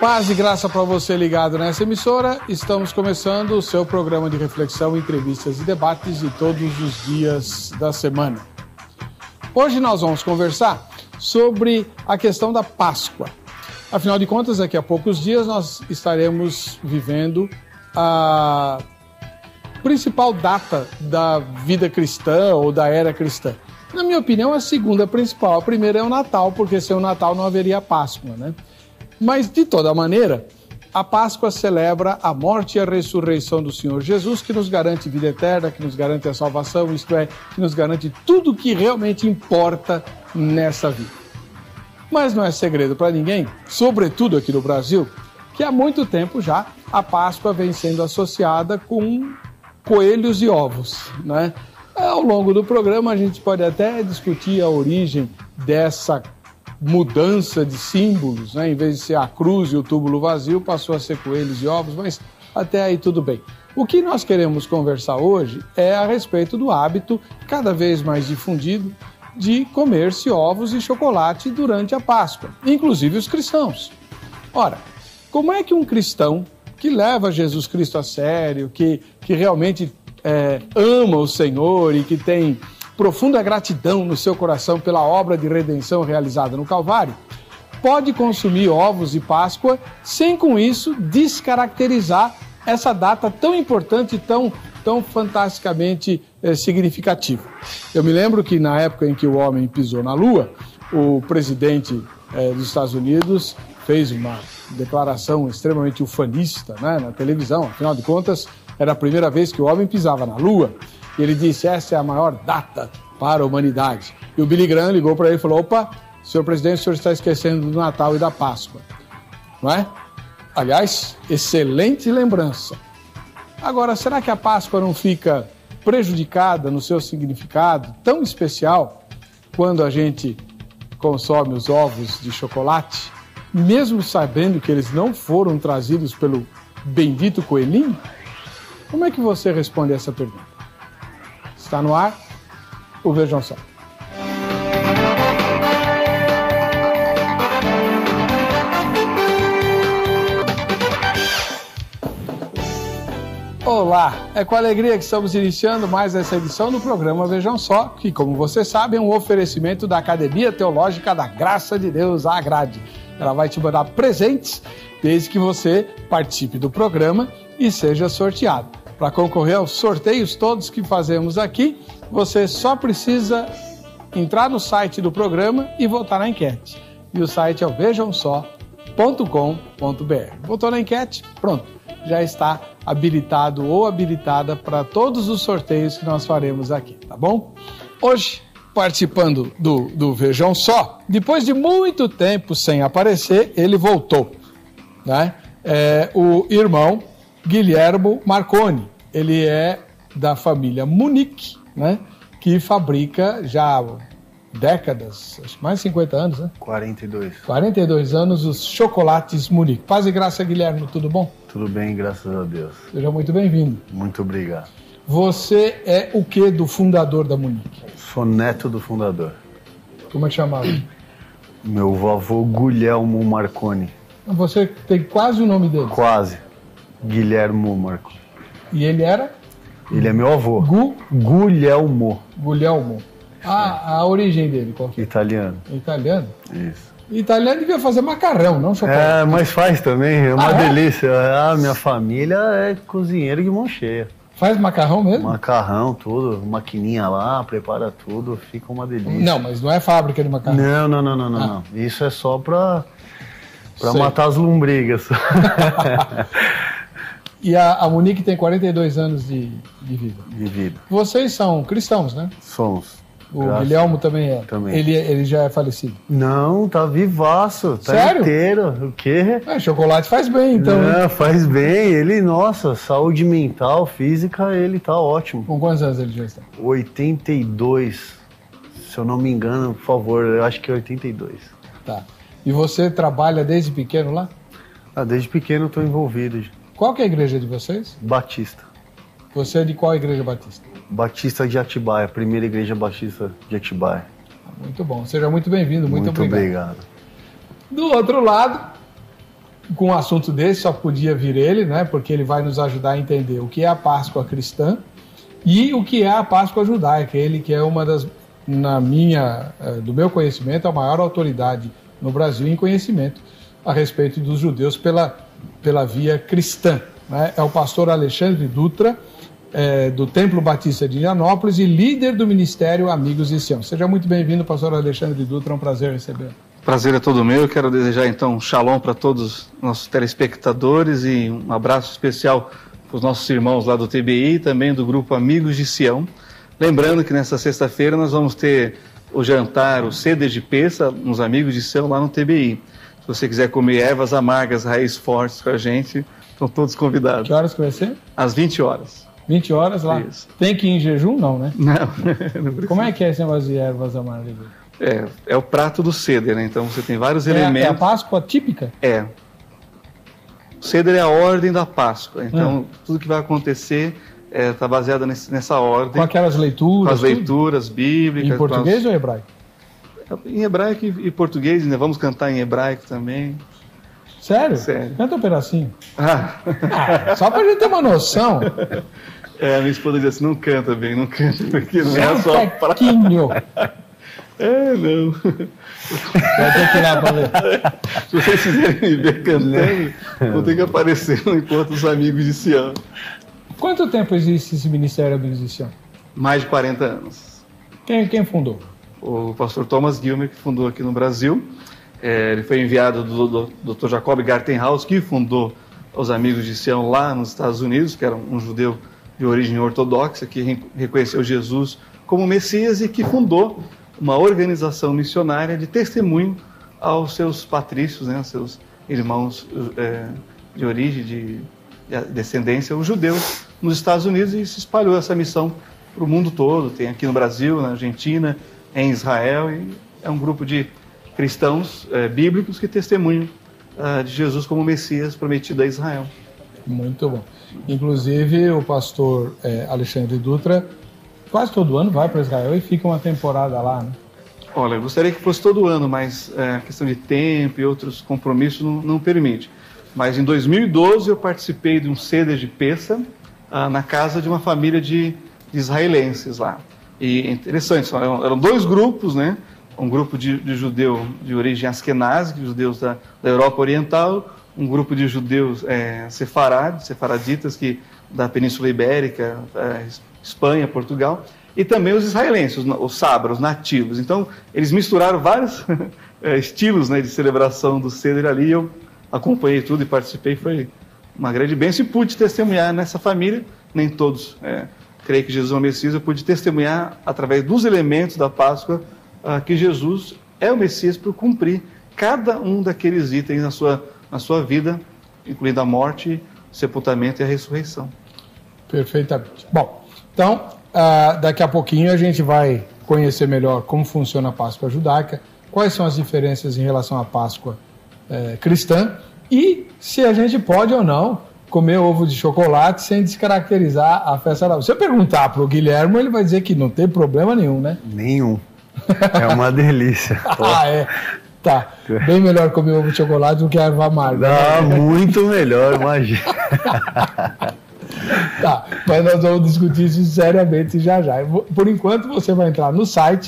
Paz e graça para você ligado nessa emissora. Estamos começando o seu programa de reflexão, entrevistas e debates de todos os dias da semana. Hoje nós vamos conversar sobre a questão da Páscoa. Afinal de contas, daqui a poucos dias nós estaremos vivendo a principal data da vida cristã ou da era cristã. Na minha opinião, a segunda principal. A primeira é o Natal, porque sem o Natal não haveria Páscoa, né? Mas, de toda maneira, a Páscoa celebra a morte e a ressurreição do Senhor Jesus, que nos garante vida eterna, que nos garante a salvação, isto é, que nos garante tudo o que realmente importa nessa vida. Mas não é segredo para ninguém, sobretudo aqui no Brasil, que há muito tempo já a Páscoa vem sendo associada com coelhos e ovos, né? Ao longo do programa a gente pode até discutir a origem dessa mudança de símbolos, né? Em vez de ser a cruz e o túmulo vazio, passou a ser coelhos e ovos, mas até aí tudo bem. O que nós queremos conversar hoje é a respeito do hábito cada vez mais difundido de comer-se ovos e chocolate durante a Páscoa, inclusive os cristãos. Ora, como é que um cristão que leva Jesus Cristo a sério, que realmente ama o Senhor e que tem profunda gratidão no seu coração pela obra de redenção realizada no Calvário, pode consumir ovos de Páscoa sem com isso descaracterizar essa data tão importante e tão fantasticamente significativa. Eu me lembro que na época em que o homem pisou na Lua, o presidente dos Estados Unidos fez uma declaração extremamente ufanista, né, na televisão. Afinal de contas, era a primeira vez que o homem pisava na Lua. E ele disse, essa é a maior data para a humanidade. E o Billy Graham ligou para ele e falou, opa, senhor presidente, o senhor está esquecendo do Natal e da Páscoa. Não é? Aliás, excelente lembrança. Agora, será que a Páscoa não fica prejudicada no seu significado tão especial quando a gente consome os ovos de chocolate, mesmo sabendo que eles não foram trazidos pelo bendito coelhinho? Como é que você responde essa pergunta? Está no ar o Vejam Só. Olá, é com alegria que estamos iniciando mais essa edição do programa Vejam Só, que, como você sabe, é um oferecimento da Academia Teológica da Graça de Deus, a Agrade. Ela vai te mandar presentes desde que você participe do programa e seja sorteado. Para concorrer aos sorteios todos que fazemos aqui, você só precisa entrar no site do programa e votar na enquete. E o site é o vejamsó.com.br. Votou na enquete? Pronto. Já está habilitado ou habilitada para todos os sorteios que nós faremos aqui, tá bom? Hoje, participando do Vejam Só, depois de muito tempo sem aparecer, ele voltou, né? O irmão Guilhermo Marconi. Ele é da família Munique, né? Que fabrica já há décadas, acho que mais de 50 anos, né? 42 anos, os chocolates Munique. Paz e graça, Guilherme, tudo bom? Tudo bem, graças a Deus. Seja muito bem-vindo. Muito obrigado. Você é o que do fundador da Munique? Sou neto do fundador. Como é que chamava? Meu avô Guglielmo Marconi. Você tem quase o nome dele? Quase. Guilhermo Marconi. E ele era? Ele é meu avô. Guglielmo. A origem dele, qual que é? Italiano. Italiano? Isso. Italiano devia fazer macarrão, não chocolate. Mas faz também, é uma delícia. Minha família é cozinheiro de mão cheia. Faz macarrão mesmo? Macarrão, tudo, maquininha lá, prepara tudo, fica uma delícia. Não, mas não é fábrica de macarrão. Não. Isso é só pra matar as lombrigas. E a Munique tem 42 anos de vida. De vida. Vocês são cristãos, né? Somos. O Guilhermo também é. Também. Ele já é falecido. Não, tá vivaço. Tá sério? Inteiro. O quê? Chocolate faz bem, então. Não, faz bem. Ele, nossa, saúde mental, física, ele tá ótimo. Com quantos anos ele já está? 82. Se eu não me engano, por favor, eu acho que é 82. Tá. E você trabalha desde pequeno lá? Desde pequeno eu tô envolvido. Qual que é a igreja de vocês? Batista. Você é de qual igreja batista? Batista de Atibaia, primeira igreja batista de Atibaia. Muito bom, seja muito bem-vindo, muito obrigado. Muito obrigado. Do outro lado, com um assunto desse só podia vir ele, né? Porque ele vai nos ajudar a entender o que é a Páscoa cristã e o que é a Páscoa judaica. Ele que é uma das, do meu conhecimento, a maior autoridade no Brasil em conhecimento a respeito dos judeus pela via cristã, né? É o pastor Alexandre Dutra, do Templo Batista de Indianópolis e líder do Ministério Amigos de Sião. Seja muito bem-vindo, pastor Alexandre Dutra, é um prazer recebê-lo. Prazer é todo meu. Eu quero desejar então um shalom para todos os nossos telespectadores e um abraço especial para os nossos irmãos lá do TBI e também do grupo Amigos de Sião. Lembrando que nessa sexta-feira nós vamos ter o jantar, o Seder de Pessa, nos Amigos de Sião lá no TBI. Se você quiser comer ervas amargas, raízes fortes com a gente, estão todos convidados. Que horas que vai ser? Às 20 horas. 20 horas lá? Isso. Tem que ir em jejum, não, né? Não. Não. Como é que é esse negócio de ervas amargas? É o prato do Seder, né? Então você tem vários elementos. É a Páscoa típica? É. O Seder é a ordem da Páscoa. Então tudo que vai acontecer está baseado nessa ordem. Com aquelas leituras? Com as leituras bíblicas. Em português ou em hebraico? Em hebraico e português, né? Vamos cantar em hebraico também. Sério? Sério. Canta um pedacinho. Só pra gente ter uma noção. Minha esposa diz assim, não canta bem, não canta, porque não é só pra... Não. Vai ter que ir lá pra ler. Se vocês quiserem me ver cantando, vou ter que aparecer no Encontro dos Amigos de Sião. Quanto tempo existe esse Ministério Amigos de Sião? Mais de 40 anos. Quem fundou? O pastor Thomas Gilmer, que fundou aqui no Brasil. Ele foi enviado do Dr. Jacob Gartenhaus, que fundou os Amigos de Sião lá nos Estados Unidos, que era um judeu de origem ortodoxa, que reconheceu Jesus como Messias e que fundou uma organização missionária de testemunho aos seus patrícios, né, aos seus irmãos de origem, de descendência, os judeus nos Estados Unidos, e se espalhou essa missão para o mundo todo. Tem aqui no Brasil, na Argentina, em Israel, e é um grupo de cristãos bíblicos que testemunham de Jesus como Messias prometido a Israel. Muito bom. Inclusive o pastor Alexandre Dutra quase todo ano vai para Israel e fica uma temporada lá, né? Olha, eu gostaria que fosse todo ano, mas a questão de tempo e outros compromissos não permite. Mas em 2012 eu participei de um Seder de Pessa na casa de uma família de israelenses lá. E interessante, eram dois grupos, né? Um grupo de judeu de origem askenazi, judeus da Europa Oriental, um grupo de judeus sefaraditas da Península Ibérica, Espanha, Portugal, e também os israelenses, os sabras, os nativos. Então, eles misturaram vários estilos, né, de celebração do Seder ali. Eu acompanhei tudo e participei, foi uma grande bênção e pude testemunhar nessa família. Nem todos creem que Jesus é o Messias, eu pude testemunhar através dos elementos da Páscoa que Jesus é o Messias por cumprir cada um daqueles itens na sua vida, incluindo a morte, o sepultamento e a ressurreição. Perfeitamente. Bom, então, daqui a pouquinho a gente vai conhecer melhor como funciona a Páscoa judaica, quais são as diferenças em relação à Páscoa cristã e se a gente pode ou não comer ovo de chocolate sem descaracterizar a festa da... Se eu perguntar para o Guilherme, ele vai dizer que não tem problema nenhum, né? Nenhum. É uma delícia. Tá. Bem melhor comer ovo de chocolate do que a erva amarga. Né? Muito melhor, imagina. Tá, mas nós vamos discutir isso seriamente já. Por enquanto, você vai entrar no site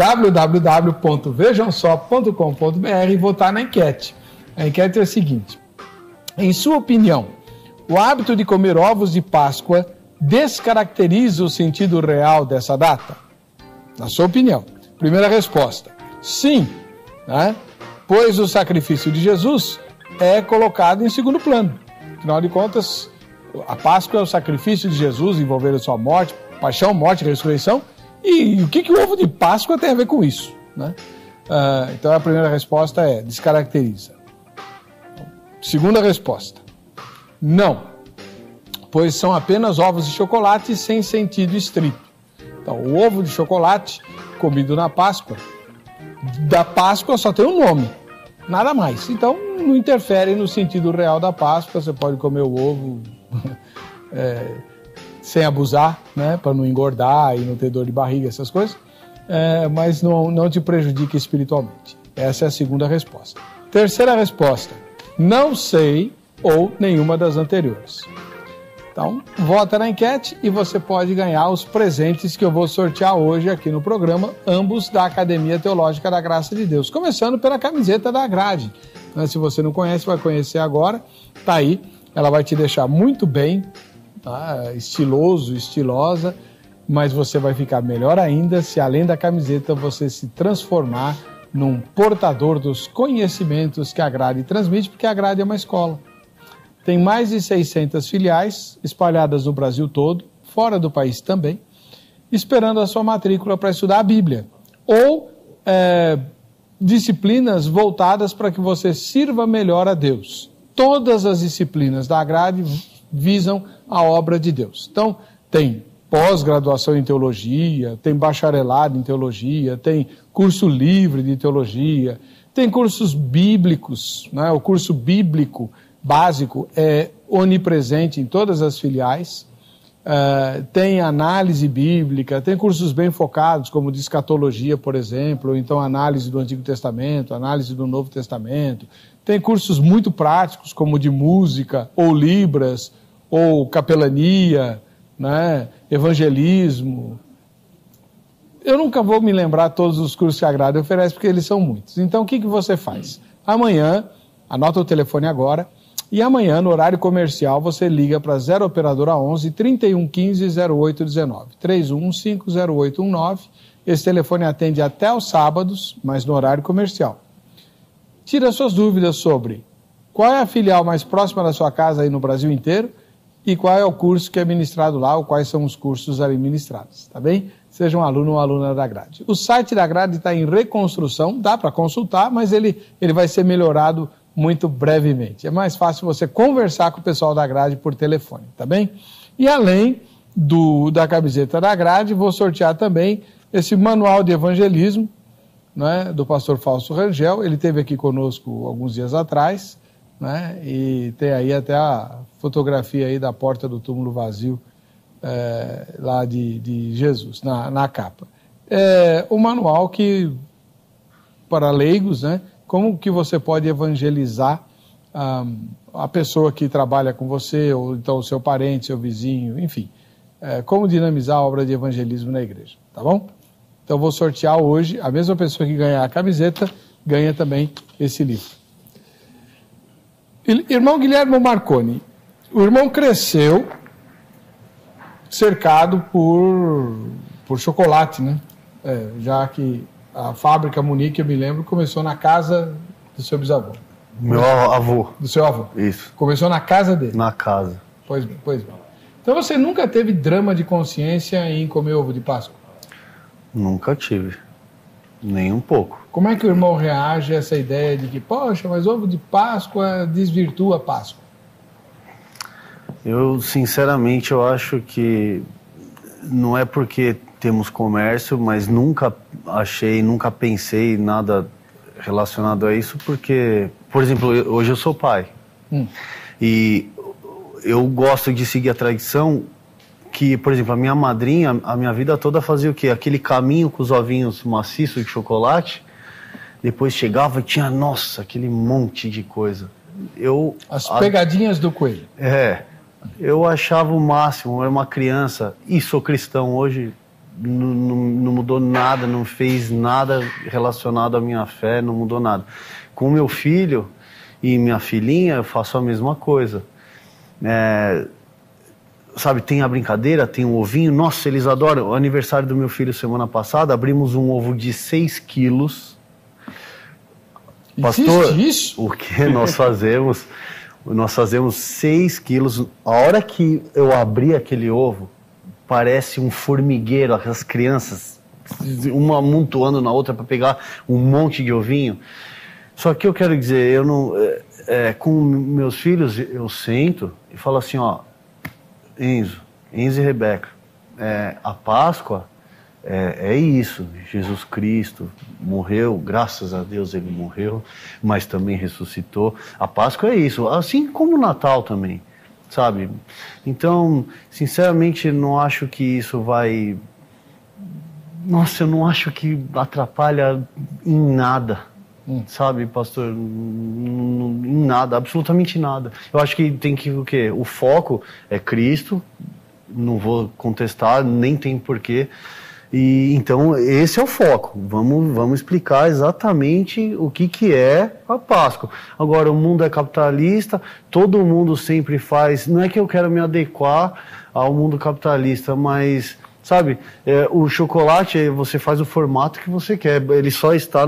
www.vejansó.com.br e votar na enquete. A enquete é a seguinte: em sua opinião, o hábito de comer ovos de Páscoa descaracteriza o sentido real dessa data? Na sua opinião. Primeira resposta: sim, né? Pois o sacrifício de Jesus é colocado em segundo plano. Afinal de contas, a Páscoa é o sacrifício de Jesus envolvendo a sua morte, paixão, morte e ressurreição. E o que o ovo de Páscoa tem a ver com isso, né? Então a primeira resposta é descaracteriza. Segunda resposta: não, pois são apenas ovos de chocolate sem sentido estrito. Então o ovo de chocolate comido na Páscoa, da Páscoa só tem um nome, nada mais. Então não interfere no sentido real da Páscoa. Você pode comer o ovo sem abusar, né, para não engordar e não ter dor de barriga, essas coisas, mas não te prejudica espiritualmente. Essa é a segunda resposta. Terceira resposta: não sei ou nenhuma das anteriores. Então, vota na enquete e você pode ganhar os presentes que eu vou sortear hoje aqui no programa, ambos da Academia Teológica da Graça de Deus. Começando pela camiseta da grade. Se você não conhece, vai conhecer agora. Tá aí, ela vai te deixar muito bem, tá? Estiloso, estilosa, mas você vai ficar melhor ainda se, além da camiseta, você se transformar num portador dos conhecimentos que a grade transmite, porque a grade é uma escola. Tem mais de 600 filiais espalhadas no Brasil todo, fora do país também, esperando a sua matrícula para estudar a Bíblia. Ou disciplinas voltadas para que você sirva melhor a Deus. Todas as disciplinas da grade visam a obra de Deus. Então, tem pós-graduação em teologia, tem bacharelado em teologia, tem curso livre de teologia, tem cursos bíblicos, né? O curso bíblico básico é onipresente em todas as filiais, tem análise bíblica, tem cursos bem focados, como de escatologia, por exemplo, ou então análise do Antigo Testamento, análise do Novo Testamento, tem cursos muito práticos, como de música, ou libras, ou capelania, né? Evangelismo. Eu nunca vou me lembrar todos os cursos que a grade oferece, porque eles são muitos. Então, o que você faz? Amanhã, anota o telefone agora, e amanhã, no horário comercial, você liga para 0 Operadora 11 3115 0819, 3150819. Esse telefone atende até aos sábados, mas no horário comercial. Tira suas dúvidas sobre qual é a filial mais próxima da sua casa aí no Brasil inteiro e qual é o curso que é ministrado lá, ou quais são os cursos ali ministrados, tá bem? Seja um aluno ou aluna da grade. O site da grade está em reconstrução, dá para consultar, mas ele vai ser melhorado muito brevemente. É mais fácil você conversar com o pessoal da grade por telefone, tá bem? E além da camiseta da grade, vou sortear também esse manual de evangelismo, né, do pastor Fausto Rangel. Ele esteve aqui conosco alguns dias atrás, né, e tem aí até a fotografia aí da porta do túmulo vazio, lá de Jesus, na capa. É um manual que, para leigos, né, como que você pode evangelizar a pessoa que trabalha com você, ou então o seu parente, seu vizinho, enfim. Como dinamizar a obra de evangelismo na igreja, tá bom? Então vou sortear hoje, a mesma pessoa que ganhar a camiseta, ganha também esse livro. Irmão Guilherme Marconi, o irmão cresceu cercado por chocolate, né? Já que a fábrica Munique, eu me lembro, começou na casa do seu bisavô. Meu avô. Do seu avô. Isso. Começou na casa dele. Na casa. Pois bem. Então você nunca teve drama de consciência em comer ovo de Páscoa? Nunca tive. Nem um pouco. Como é que o irmão reage a essa ideia de que, poxa, mas ovo de Páscoa desvirtua a Páscoa? Eu, sinceramente, eu acho que não é porque temos comércio, mas nunca pensei nada relacionado a isso, porque, por exemplo, hoje eu sou pai. E eu gosto de seguir a tradição que, por exemplo, a minha madrinha, a minha vida toda fazia o quê? Aquele caminho com os ovinhos maciços de chocolate, depois chegava e tinha, nossa, aquele monte de coisa. As pegadinhas do coelho. Eu achava o máximo, eu era uma criança e sou cristão hoje, não mudou nada, não fez nada relacionado à minha fé, não mudou nada. Com meu filho e minha filhinha, eu faço a mesma coisa. Sabe, tem a brincadeira, tem um ovinho, nossa, eles adoram. O aniversário do meu filho semana passada, abrimos um ovo de 6 quilos. Pastor, existe isso? O que nós fazemos? Nós fazemos 6 quilos. A hora que eu abri aquele ovo, parece um formigueiro, aquelas crianças, uma amontoando na outra para pegar um monte de ovinho. Só que eu quero dizer, eu não, com meus filhos, eu sento e falo assim, ó, Enzo e Rebeca, a Páscoa é isso, Jesus Cristo morreu, graças a Deus ele morreu, mas também ressuscitou. A Páscoa é isso, assim como o Natal também, sabe? Então, sinceramente, não acho que isso vai... Nossa, eu não acho que atrapalha em nada, sabe, pastor? Em nada, absolutamente nada. Eu acho que tem que, o quê? O foco é Cristo, não vou contestar, nem tem porquê. E então esse é o foco. Vamos explicar exatamente o que é a Páscoa. Agora, o mundo é capitalista, todo mundo sempre faz. Não é que eu quero me adequar ao mundo capitalista, mas sabe, o chocolate você faz o formato que você quer. Ele só está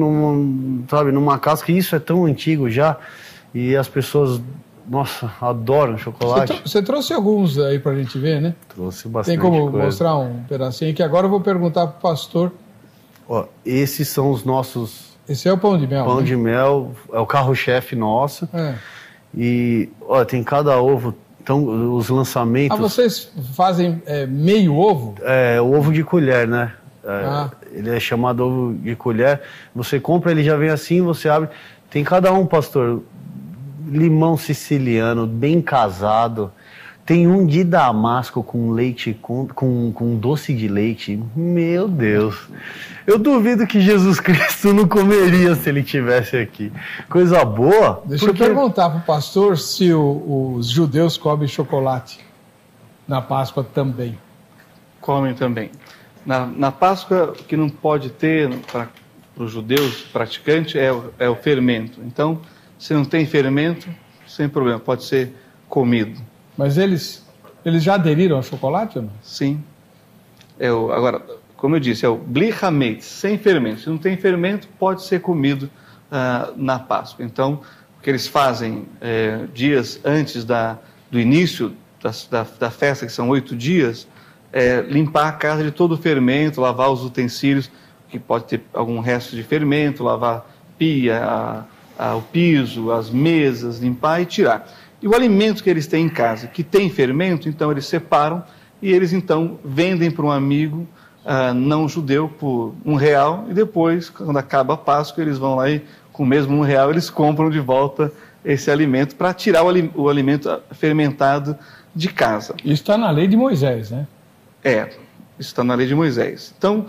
numa casca. E isso é tão antigo já. E as pessoas, nossa, adoram chocolate. Você trouxe alguns aí pra gente ver, né? Trouxe bastante. Tem como coisa. mostrar um pedacinho aqui? Agora eu vou perguntar pro pastor. Ó, esses são os nossos... Esse é o pão de mel. Pão né? de mel, é o carro-chefe nosso. É. E, ó, tem cada ovo, então os lançamentos... vocês fazem meio ovo? É, o ovo de colher, né? Ele é chamado ovo de colher. Você compra, ele já vem assim, você abre. Tem cada um, pastor... Limão siciliano, bem casado. Tem um de damasco com leite, com doce de leite. Meu Deus. Eu duvido que Jesus Cristo não comeria se ele estivesse aqui. Coisa boa. Deixa eu perguntar para o pastor se os judeus comem chocolate na Páscoa também. Comem também. Na Páscoa, o que não pode ter para os judeus praticantes é o fermento. Então, se não tem fermento, sem problema, pode ser comido. Mas eles já aderiram ao chocolate ou não? Sim. Agora, como eu disse, é o bli hametz, sem fermento. Se não tem fermento, pode ser comido na Páscoa. Então, o que eles fazem dias antes do início da festa, que são 8 dias, é limpar a casa de todo o fermento, lavar os utensílios, que pode ter algum resto de fermento, lavar pia, o piso, as mesas, limpar e tirar. E o alimento que eles têm em casa, que tem fermento, então eles separam e eles então vendem para um amigo não judeu por R$1 e depois, quando acaba a Páscoa, eles vão lá e com o mesmo R$1 eles compram de volta esse alimento para tirar o alimento fermentado de casa. Isso está na lei de Moisés, né? Isso está na lei de Moisés. Então,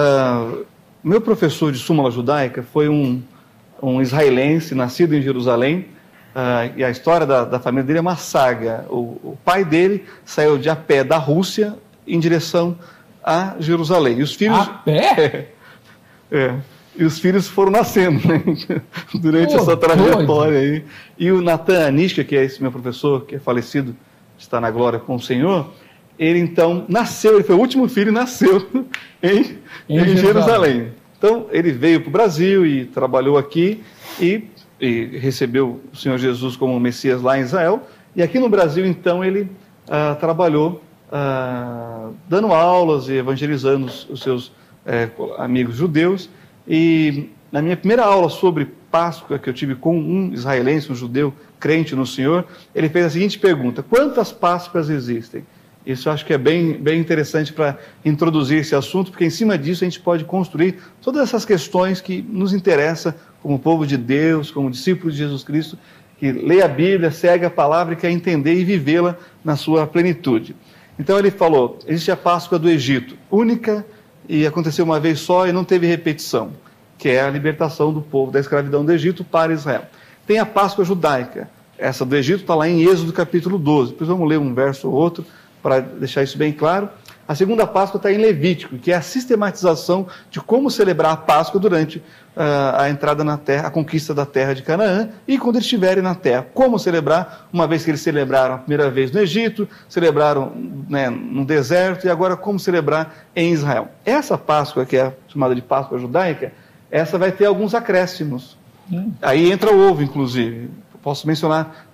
meu professor de súmula judaica foi um israelense, nascido em Jerusalém, e a história da família dele é uma saga. O pai dele saiu de a pé da Rússia em direção a Jerusalém. E os filhos... A pé? E os filhos foram nascendo, né? Durante essa trajetória aí. E o Natan Anishka, que é esse meu professor, que é falecido, está na glória com o Senhor, ele então nasceu, ele foi o último filho e nasceu em Jerusalém. Então, ele veio para o Brasil e trabalhou aqui e recebeu o Senhor Jesus como Messias lá em Israel. E aqui no Brasil, então, ele trabalhou dando aulas e evangelizando os seus amigos judeus. E na minha primeira aula sobre Páscoa, que eu tive com um israelense, um judeu crente no Senhor, ele fez a seguinte pergunta: quantas Páscoas existem? Isso eu acho que é bem interessante para introduzir esse assunto, porque em cima disso a gente pode construir todas essas questões que nos interessam como povo de Deus, como discípulos de Jesus Cristo, que lê a Bíblia, segue a palavra e quer entender e vivê-la na sua plenitude. Então ele falou, existe a Páscoa do Egito, única e aconteceu uma vez só e não teve repetição, que é a libertação do povo da escravidão do Egito para Israel. Tem a Páscoa judaica, essa do Egito está lá em Êxodo capítulo 12, depois vamos ler um verso ou outro, para deixar isso bem claro. A segunda Páscoa está em Levítico, que é a sistematização de como celebrar a Páscoa durante a entrada na terra, a conquista da terra de Canaã e quando eles estiverem na terra. Como celebrar, uma vez que eles celebraram a primeira vez no Egito, celebraram no deserto e agora como celebrar em Israel. Essa Páscoa, que é chamada de Páscoa judaica, essa vai ter alguns acréscimos. Aí entra o ovo, inclusive. Posso mencionar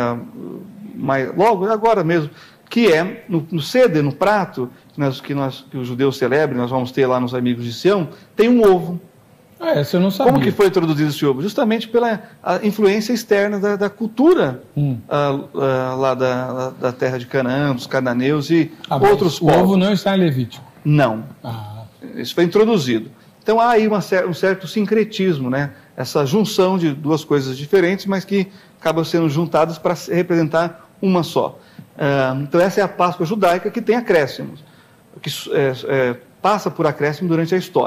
logo, agora mesmo, que é no seder, no prato, que os judeus celebram, nós vamos ter lá nos Amigos de Sião, tem um ovo. Essa eu não sabia. Como que foi introduzido esse ovo? Justamente pela influência externa da cultura lá da terra de Canaã, dos cananeus e outros povos. O ovo não está em Levítico? Não. Isso foi introduzido. Então há aí um certo sincretismo, né? Essa junção de duas coisas diferentes, mas que acabam sendo juntadas para representar uma só. Então essa é a Páscoa judaica que tem acréscimos, que passa por acréscimo durante a história.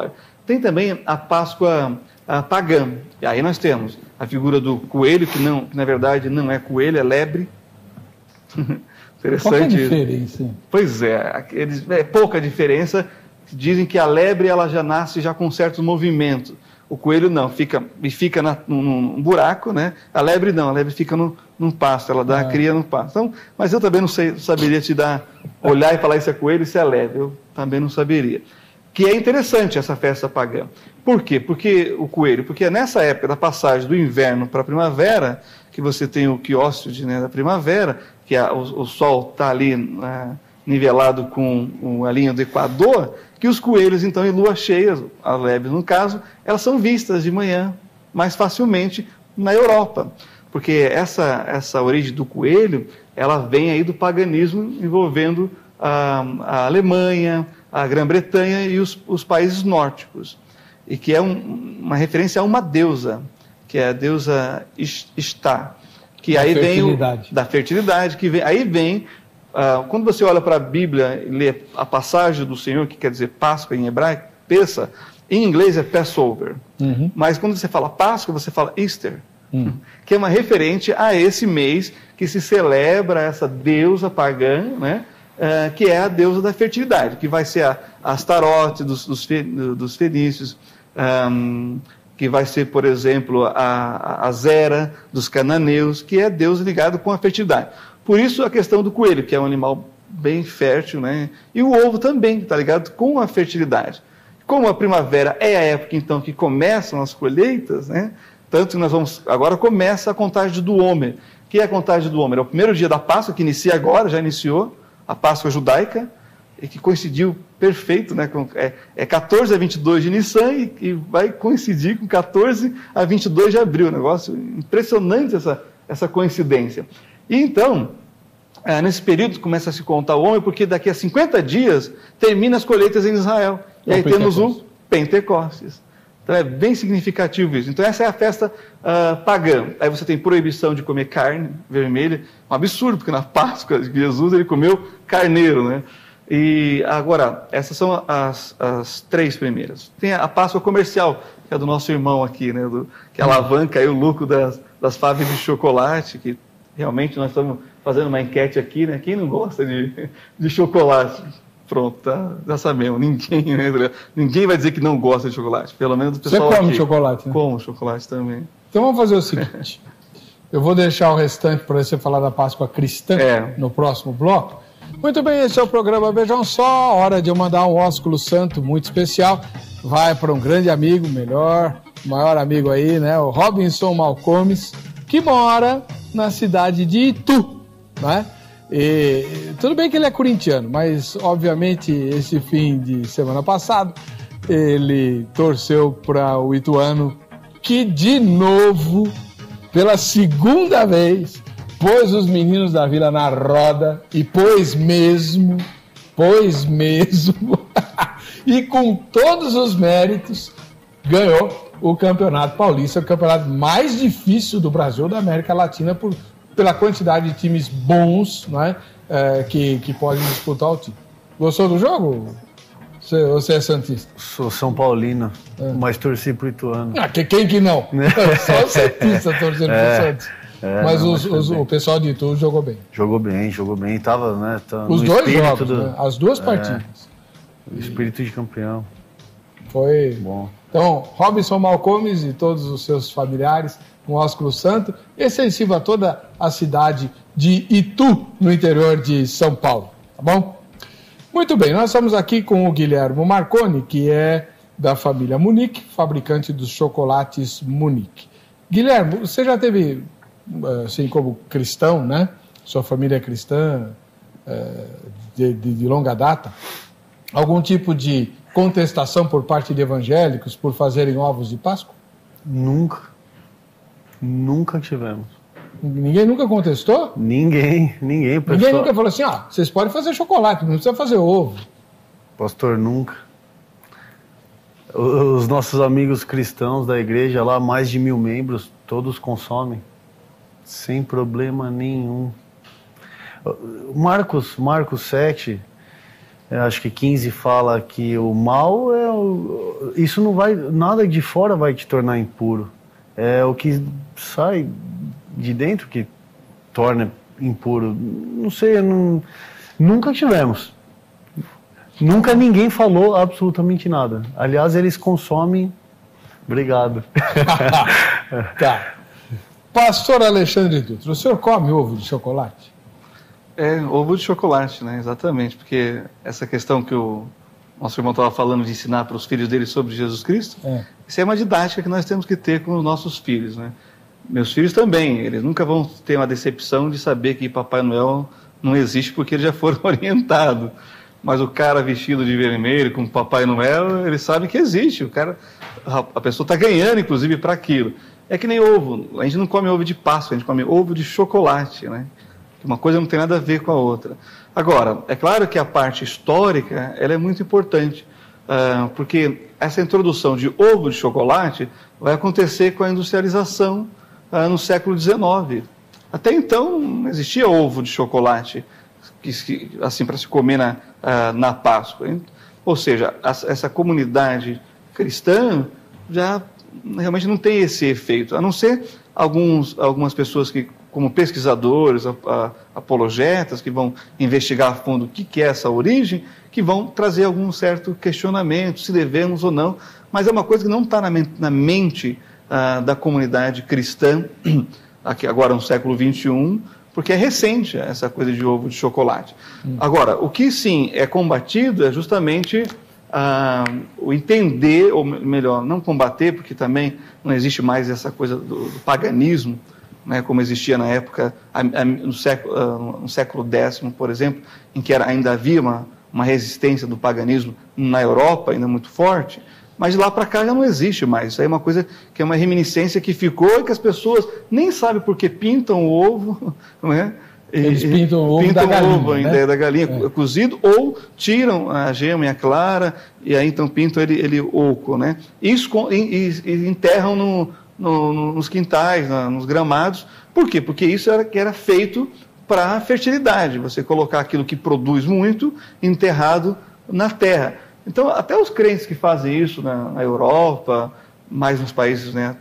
Tem também a Páscoa pagã. E aí nós temos a figura do coelho, que na verdade não é coelho, é lebre. Interessante. Qual é a diferença? Pois é, pouca diferença. Dizem que a lebre ela já nasce já com certos movimentos. O coelho não, fica num buraco, né? A lebre não, a lebre fica num pasto, ela dá a cria no pasto. Então, mas eu também não saberia olhar e falar se é coelho, se é lebre, eu também não saberia. Que é interessante essa festa pagã. Por quê? Porque o coelho? Porque é nessa época da passagem do inverno para a primavera, que você tem o quióscide, né, da primavera, que o sol está ali nivelado com a linha do Equador, que os coelhos, então, em lua cheia, as lebres no caso, elas são vistas de manhã mais facilmente na Europa. Porque essa origem do coelho, ela vem aí do paganismo envolvendo a Alemanha, a Grã-Bretanha e os países nórdicos. E que é uma referência a uma deusa, que é a deusa Istá. Que aí vem da fertilidade, aí vem... quando você olha para a Bíblia e lê a passagem do Senhor, que quer dizer Páscoa em hebraico, Pessa, em inglês é Passover. Uhum. Mas quando você fala Páscoa, você fala Easter, que é uma referente a esse mês que se celebra essa deusa pagã, né? Que é a deusa da fertilidade, que vai ser a Astarote dos fenícios, que vai ser, por exemplo, a Zera dos cananeus, que é Deus ligado com a fertilidade. Por isso a questão do coelho, que é um animal bem fértil, né? E o ovo também está ligado com a fertilidade. Como a primavera é a época, então, que começam as colheitas, né? Tanto que agora começa a contagem do Homer. O que é a contagem do Homer? É o primeiro dia da Páscoa, que inicia agora, já iniciou, a Páscoa judaica, e que coincidiu perfeito, né? É 14 a 22 de Nissan e vai coincidir com 14 a 22 de abril. Negócio impressionante essa coincidência. E então, nesse período começa a se contar o homem, porque daqui a 50 dias termina as colheitas em Israel. E aí temos o Pentecostes. Então é bem significativo isso. Então essa é a festa pagã. Aí você tem proibição de comer carne vermelha. Um absurdo, porque na Páscoa de Jesus ele comeu carneiro, né? E agora, essas são as três primeiras. Tem a Páscoa comercial, que é do nosso irmão aqui, né? Que alavanca aí o lucro das fábricas de chocolate, que realmente nós estamos fazendo uma enquete aqui, né? Quem não gosta de chocolate? Pronto, já sabemos. Ninguém vai dizer que não gosta de chocolate. Pelo menos o pessoal Você come aqui. Chocolate, né? Como chocolate também. Então vamos fazer o seguinte. Eu vou deixar o restante para você falar da Páscoa cristã no próximo bloco. Muito bem, esse é o programa Beijão Só. Hora de eu mandar um ósculo santo muito especial. Vai para um grande amigo, maior amigo aí, né? O Robinson Malcomes, que mora na cidade de Itu, né? E tudo bem que ele é corintiano, mas obviamente esse fim de semana passado ele torceu para o ituano, que de novo, pela segunda vez, pôs os meninos da Vila na roda e pôs mesmo, e com todos os méritos ganhou o Campeonato Paulista, o campeonato mais difícil do Brasil, da América Latina, pela quantidade de times bons, né, que podem disputar o título. Gostou do jogo? Você é santista? Sou São Paulino, mas torci pro Ituano. Quem que não? Só o santista torcendo pro Santos. Mas o pessoal de Itu jogou bem. Jogou bem. Tava, né? Os dois jogos, né? As duas partidas. O espírito de campeão. Foi bom. Então, Robinson Malcomes e todos os seus familiares, um ósculo santo, extensivo a toda a cidade de Itu, no interior de São Paulo. Tá bom? Muito bem, nós estamos aqui com o Guilherme Marconi, que é da família Munique, fabricante dos chocolates Munique. Guilherme, você já teve, assim como cristão, né? Sua família é cristã de longa data, algum tipo de contestação por parte de evangélicos por fazerem ovos de Páscoa? Nunca tivemos. Ninguém nunca contestou? Ninguém. Pessoal... Ninguém nunca falou assim, vocês podem fazer chocolate, não precisa fazer ovo. Pastor, nunca. Os nossos amigos cristãos da igreja lá, mais de 1000 membros, todos consomem, sem problema nenhum. Marcos 7, acho que 15 fala que o mal isso não vai, nada de fora vai te tornar impuro. É o que sai de dentro que torna impuro. Não sei, nunca tivemos. Nunca ninguém falou absolutamente nada. Aliás, eles consomem. Obrigado. Tá. Pastor Alexandre Dutra, o senhor come ovo de chocolate? Ovo de chocolate, né? Exatamente, porque essa questão que o nosso irmão estava falando de ensinar para os filhos dele sobre Jesus Cristo, isso é uma didática que nós temos que ter com os nossos filhos, né? Meus filhos também, eles nunca vão ter uma decepção de saber que Papai Noel não existe porque eles já foram orientados. Mas o cara vestido de vermelho com Papai Noel, eles sabem que existe. A pessoa está ganhando, inclusive, para aquilo. É que nem ovo. A gente não come ovo de Páscoa, a gente come ovo de chocolate, né? Uma coisa não tem nada a ver com a outra. Agora, é claro que a parte histórica ela é muito importante, porque essa introdução de ovo de chocolate vai acontecer com a industrialização no século XIX. Até então, não existia ovo de chocolate assim para se comer na Páscoa. Ou seja, essa comunidade cristã já realmente não tem esse efeito, a não ser algumas pessoas que, como pesquisadores, apologetas, que vão investigar a fundo o que é essa origem, que vão trazer algum certo questionamento, se devemos ou não, mas é uma coisa que não está na mente da comunidade cristã, aqui agora no século XXI, porque é recente essa coisa de ovo de chocolate. Agora, o que sim é combatido é justamente o entender, ou melhor, não combater, porque também não existe mais essa coisa do paganismo, né, como existia na época, no século X, por exemplo, em que ainda havia uma resistência do paganismo na Europa, ainda muito forte, mas de lá para cá já não existe mais. Isso aí é uma coisa que é uma reminiscência que ficou e que as pessoas nem sabem por que pintam o ovo, não é? Eles pintam o ovo da galinha, né? Da galinha cozido, ou tiram a gema e a clara, e aí então pintam ele oco, né? Isso, e enterram nos quintais, nos gramados. Por quê? Porque isso era feito para a fertilidade, você colocar aquilo que produz muito enterrado na terra. Então, até os crentes que fazem isso na Europa, mais nos países, né,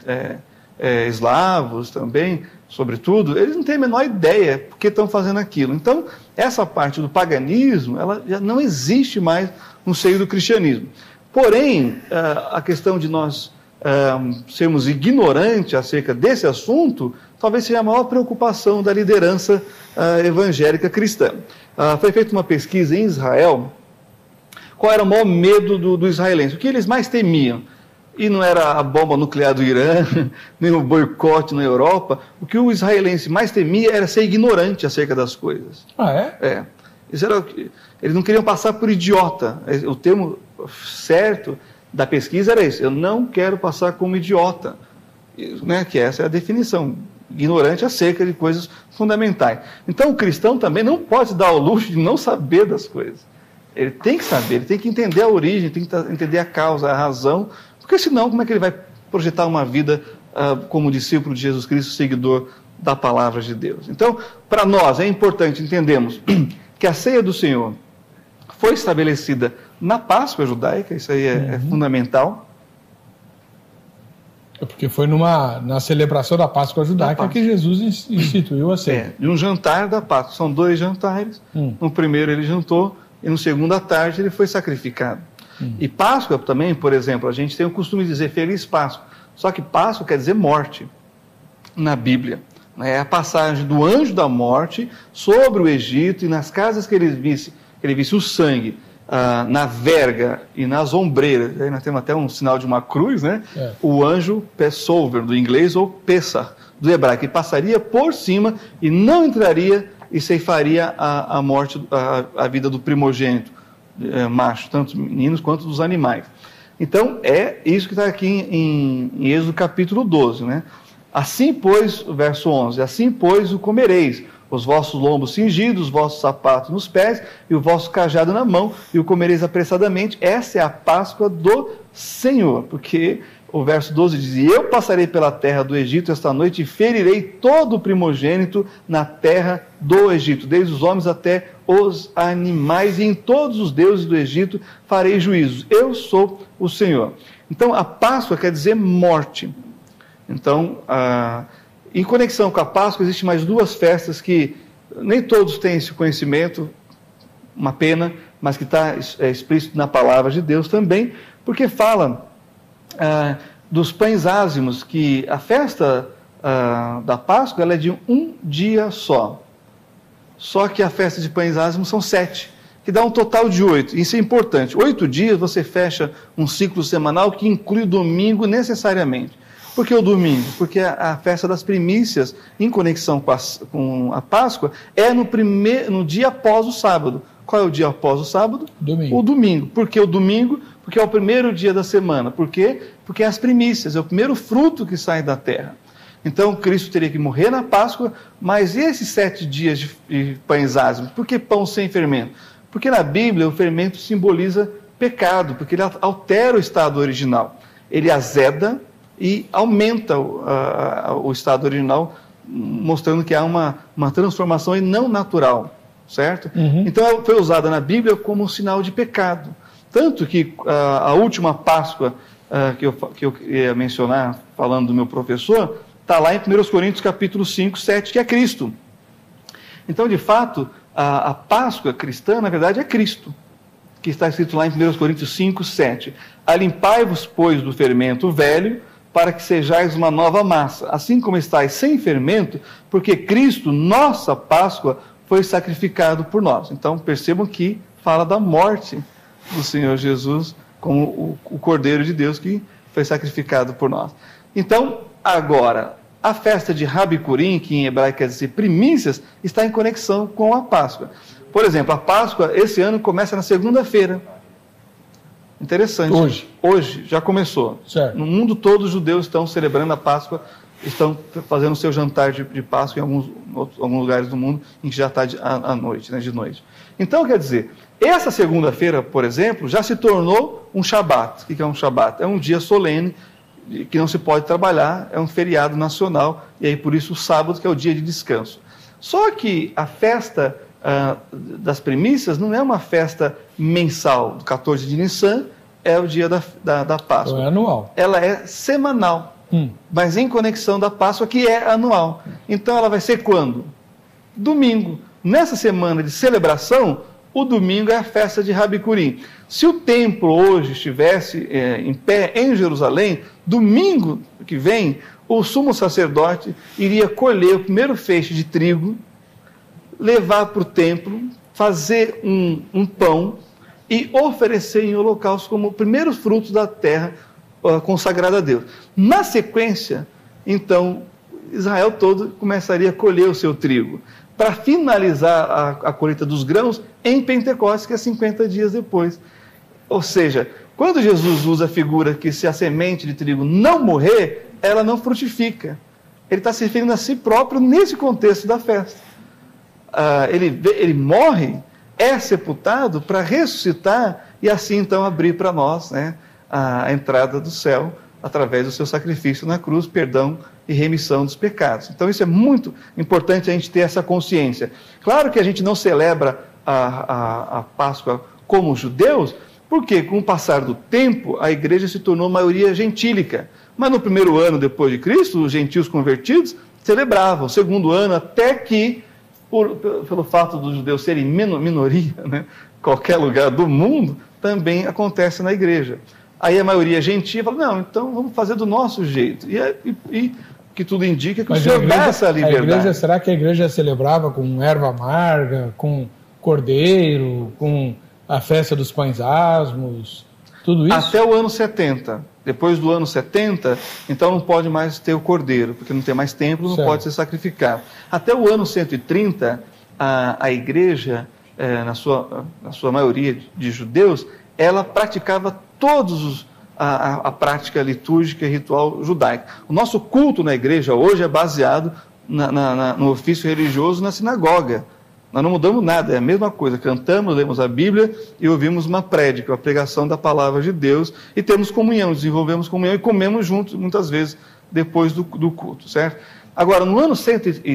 eslavos também, sobretudo, eles não têm a menor ideia por que estão fazendo aquilo. Então, essa parte do paganismo, ela já não existe mais no seio do cristianismo. Porém, a questão de nós sermos ignorantes acerca desse assunto, talvez seja a maior preocupação da liderança evangélica cristã. Foi feita uma pesquisa em Israel. Qual era o maior medo do israelense? O que eles mais temiam? E não era a bomba nuclear do Irã, nem o boicote na Europa. O que o israelense mais temia era ser ignorante acerca das coisas. Ah, é? Eles não queriam passar por idiota. O termo certo da pesquisa era esse: eu não quero passar como idiota. Né? Que essa é a definição. Ignorante acerca de coisas fundamentais. Então o cristão também não pode se dar ao luxo de não saber das coisas. Ele tem que saber, ele tem que entender a origem, tem que entender a causa, a razão, porque senão como é que ele vai projetar uma vida como discípulo de Jesus Cristo, seguidor da palavra de Deus? Então, para nós é importante entendermos que a ceia do Senhor foi estabelecida na Páscoa judaica, isso aí é fundamental. É porque foi na celebração da Páscoa judaica que Jesus instituiu a ceia. De um jantar da Páscoa, são 2 jantares, no primeiro ele jantou, e no segundo à tarde ele foi sacrificado. E Páscoa também, por exemplo, a gente tem o costume de dizer Feliz Páscoa, só que Páscoa quer dizer morte na Bíblia. É a passagem do anjo da morte sobre o Egito, e nas casas que ele visse o sangue, na verga e nas ombreiras. Aí nós temos até um sinal de uma cruz, né? O anjo Passover, do inglês, ou Pessah, do hebraico, que passaria por cima e não entraria e ceifaria a morte, a vida do primogênito, macho, tanto dos meninos quanto dos animais. Então, é isso que está aqui em Êxodo capítulo 12, né? Assim, pois, o verso 11, assim, pois, o comereis, os vossos lombos cingidos, os vossos sapatos nos pés, e o vosso cajado na mão, e o comereis apressadamente. Essa é a Páscoa do Senhor, porque o verso 12 diz: "E eu passarei pela terra do Egito esta noite e ferirei todo o primogênito na terra do Egito, desde os homens até os animais, e em todos os deuses do Egito farei juízos. Eu sou o Senhor." Então, a Páscoa quer dizer morte. Então, em conexão com a Páscoa, existem mais duas festas que nem todos têm esse conhecimento, uma pena, mas que está explícito na palavra de Deus também, porque fala dos pães ázimos, que a festa da Páscoa ela é de um dia só. Só que a festa de pães ázimos são 7, que dá um total de 8. Isso é importante. 8 dias você fecha um ciclo semanal que inclui o domingo necessariamente. Por que o domingo? Porque a festa das primícias, em conexão com a Páscoa, é no dia após o sábado. Qual é o dia após o sábado? Domingo. O domingo. Por que o domingo? Porque é o primeiro dia da semana. Por quê? Porque é as primícias, é o primeiro fruto que sai da terra. Então, Cristo teria que morrer na Páscoa, mas e esses 7 dias de pães ázimos? Por que pão sem fermento? Porque na Bíblia o fermento simboliza pecado, porque ele altera o estado original. Ele azeda e aumenta o estado original, mostrando que há uma transformação e não natural, certo? Uhum. Então, foi usada na Bíblia como um sinal de pecado. Tanto que a última Páscoa que eu ia mencionar, falando do meu professor, está lá em 1 Coríntios capítulo 5, 7, que é Cristo. Então, de fato, a Páscoa cristã, na verdade, é Cristo, que está escrito lá em 1 Coríntios 5, 7. "Alimpai-vos, pois, do fermento velho, para que sejais uma nova massa, assim como estáis sem fermento, porque Cristo, nossa Páscoa, foi sacrificado por nós." Então, percebam que fala da morte do Senhor Jesus como o Cordeiro de Deus que foi sacrificado por nós. Então, agora, a festa de Rabicurim, que em hebraico quer dizer primícias, está em conexão com a Páscoa. Por exemplo, a Páscoa esse ano começa na segunda-feira. Interessante. Hoje já começou. Certo. No mundo todo os judeus estão celebrando a Páscoa, estão fazendo o seu jantar de Páscoa em alguns lugares do mundo em que já está à noite, né, de noite. Então, quer dizer, essa segunda-feira, por exemplo, já se tornou um Shabat. O que é um Shabat? É um dia solene que não se pode trabalhar, é um feriado nacional, e aí por isso o sábado, que é o dia de descanso. Só que a festa das primícias não é uma festa mensal, do 14 de Nissan é o dia da Páscoa. Então é anual. Ela é semanal, mas em conexão da Páscoa, que é anual. Então ela vai ser quando? Domingo. Nessa semana de celebração, o domingo é a festa de Rabicurim. Se o templo hoje estivesse em pé em Jerusalém, domingo que vem, o sumo sacerdote iria colher o primeiro feixe de trigo, levar para o templo, fazer um pão e oferecer em holocausto como primeiros frutos da terra consagrada a Deus. Na sequência, então, Israel todo começaria a colher o seu trigo, para finalizar a colheita dos grãos em Pentecostes, que é 50 dias depois. Ou seja, quando Jesus usa a figura que se a semente de trigo não morrer, ela não frutifica. Ele está se referindo a si próprio nesse contexto da festa. Ele morre, é sepultado para ressuscitar e assim então abrir para nós, né, a entrada do céu através do seu sacrifício na cruz, perdão e remissão dos pecados. Então isso é muito importante a gente ter essa consciência. Claro que a gente não celebra a Páscoa como judeus, porque com o passar do tempo a igreja se tornou maioria gentílica. Mas no primeiro ano depois de Cristo, os gentios convertidos celebravam. O segundo ano, até que, pelo fato dos judeus serem minoria, né, qualquer lugar do mundo, também acontece na igreja. Aí a maioria gentia fala, não, então vamos fazer do nosso jeito. E que tudo indica que o Senhor dá essa liberdade. Será que a igreja celebrava com erva amarga, com cordeiro, com a festa dos pães asmos, tudo isso? Até o ano 70. Depois do ano 70, então não pode mais ter o cordeiro, porque não tem mais templo, não pode ser sacrificado. Até o ano 130, a igreja, na sua maioria de judeus, ela praticava a prática litúrgica e ritual judaica. O nosso culto na igreja hoje é baseado no ofício religioso na sinagoga. Nós não mudamos nada, é a mesma coisa. Cantamos, lemos a Bíblia e ouvimos uma prédica, a pregação da palavra de Deus, e temos comunhão, desenvolvemos comunhão e comemos juntos, muitas vezes, depois do culto, certo? Agora, no ano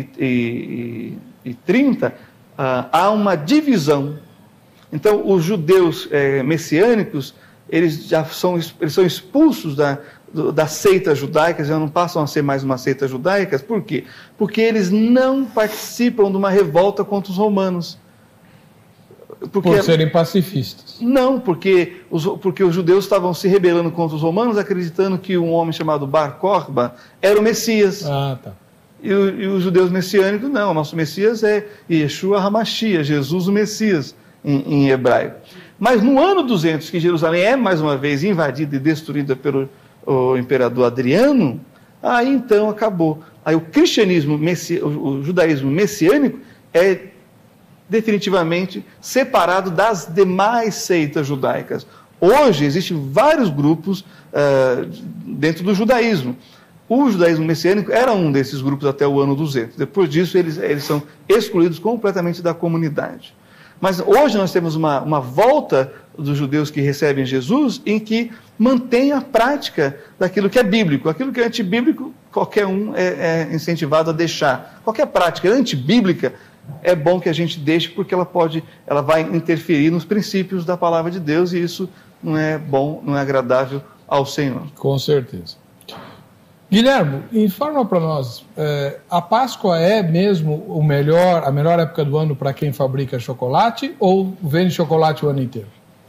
130, há uma divisão. Então, os judeus messiânicos, eles são expulsos da seita judaica, já não passam a ser mais uma seita judaica. Por quê? Porque eles não participam de uma revolta contra os romanos. Por serem pacifistas. Não, porque os judeus estavam se rebelando contra os romanos, acreditando que um homem chamado Bar Korba era o Messias. Ah, tá. E os judeus messiânicos, não, o nosso Messias é Yeshua HaMashiach, Jesus o Messias, em hebraico. Mas no ano 200, que Jerusalém é mais uma vez invadida e destruída pelo imperador Adriano, aí então acabou. Aí o cristianismo, o judaísmo messiânico é definitivamente separado das demais seitas judaicas. Hoje existem vários grupos dentro do judaísmo. O judaísmo messiânico era um desses grupos até o ano 200. Depois disso, eles são excluídos completamente da comunidade. Mas hoje nós temos uma volta dos judeus que recebem Jesus, em que mantém a prática daquilo que é bíblico. Aquilo que é antibíblico, qualquer um é incentivado a deixar. Qualquer prática antibíblica é bom que a gente deixe, porque ela vai interferir nos princípios da palavra de Deus, e isso não é bom, não é agradável ao Senhor. Com certeza. Guilherme, informa para nós, a Páscoa é mesmo a melhor época do ano para quem fabrica chocolate, ou vende chocolate o ano inteiro?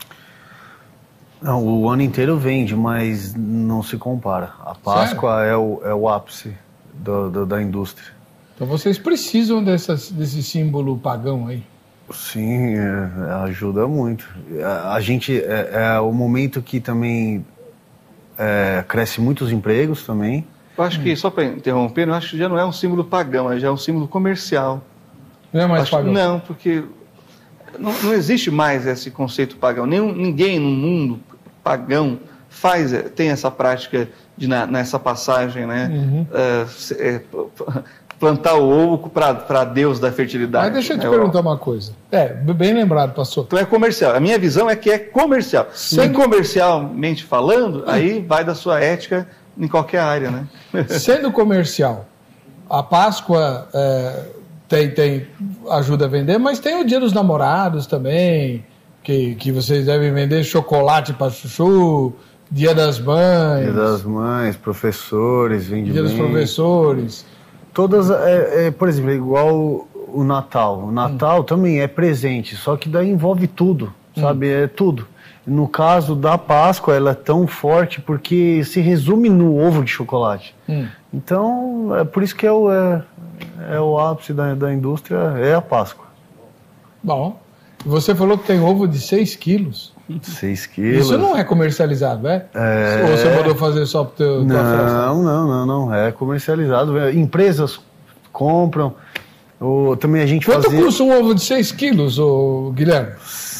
Não, o ano inteiro vende, mas não se compara. A Páscoa é o ápice da indústria. Então vocês precisam desse símbolo pagão aí? Sim, ajuda muito. A gente, é o momento que também cresce muitos empregos também. Eu acho que, só para interromper, eu acho que já não é um símbolo pagão, já é um símbolo comercial. Não é mais pagão? Não, porque não existe mais esse conceito pagão. Ninguém no mundo pagão tem essa prática nessa passagem, né? Uhum. Plantar o ovo para Deus da fertilidade. Mas deixa eu te perguntar uma coisa. Bem lembrado, pastor. Então é comercial. A minha visão é que é comercial. Sem comercialmente falando, aí vai da sua ética em qualquer área, né? Sendo comercial, a Páscoa ajuda a vender, mas tem o Dia dos Namorados também, que vocês devem vender chocolate para chuchu, Dia das Mães. Dia das Mães, professores, vende Dia dos professores. Todas, por exemplo, igual o Natal. O Natal também é presente, só que daí envolve tudo, sabe? É tudo. No caso da Páscoa, ela é tão forte porque se resume no ovo de chocolate. Então, é por isso que é o ápice da indústria, é a Páscoa. Bom, você falou que tem ovo de 6 quilos. 6 quilos. Isso não é comercializado, é? Ou você mandou fazer só para o teu festa? Não. É comercializado. Empresas compram. Também a gente Quanto custa um ovo de 6 quilos, Guilherme?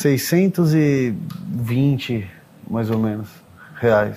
620, mais ou menos, reais.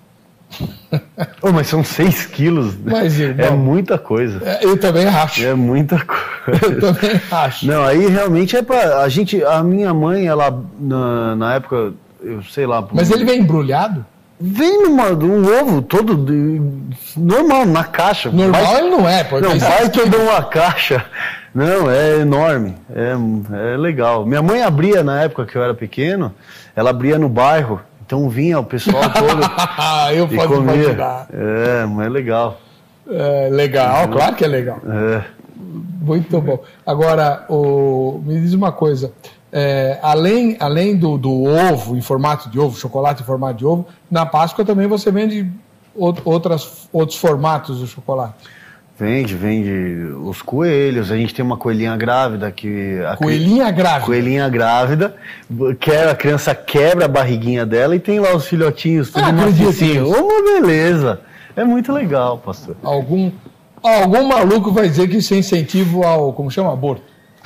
Mas são 6 quilos. Mas, irmão, é muita coisa. Eu também acho. É muita coisa. Eu também acho. Não, aí realmente é pra gente. A minha mãe, ela, na época, eu sei lá. Mas ele vem embrulhado? Vem num ovo todo normal, na caixa. Normal ele não é, porque. Não, vai que eu dou uma caixa. Não, é enorme. É legal. Minha mãe abria na época que eu era pequeno, ela abria no bairro. Então vinha o pessoal todo eu e comia. Mas é legal. É legal, claro que é legal. Muito bom. Agora, me diz uma coisa. Além do ovo em formato de ovo, chocolate em formato de ovo, na Páscoa também você vende outros formatos do chocolate. Vende os coelhos. A gente tem uma coelhinha grávida Coelhinha grávida? Coelhinha grávida, que a criança quebra a barriguinha dela e tem lá os filhotinhos, tudo macicinho. Uma beleza. É muito legal, pastor. Algum maluco vai dizer que isso é incentivo ao, como chama, aborto.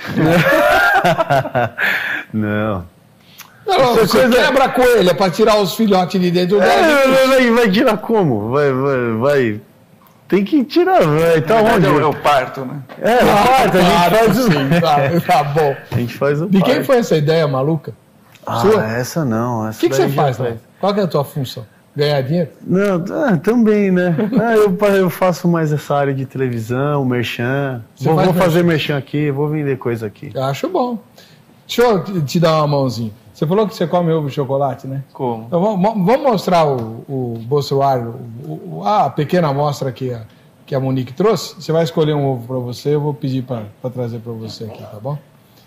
Não. Você quebra a coelha para tirar os filhotes de dentro dela. Vai tirar como? Vai Tem que tirar, velho. Tá onde? É o parto, né? É, o parto, a gente faz o... Sim, tá bom. A gente faz o De quem parto. foi essa ideia maluca? Ah, Sua? essa não. O que você daí já faz, né? Qual que é a tua função? Ganhar dinheiro? Não, também, né? Eu faço mais essa área de televisão, merchan. Vou fazer merchan aqui, vou vender coisa aqui. Eu acho bom. Deixa eu te dar uma mãozinha. Você falou que você come ovo de chocolate, né? Como? Então, vamos mostrar o bolsoário, a pequena amostra que a Monique trouxe. Você vai escolher um ovo para você, eu vou pedir para trazer para você aqui, tá bom?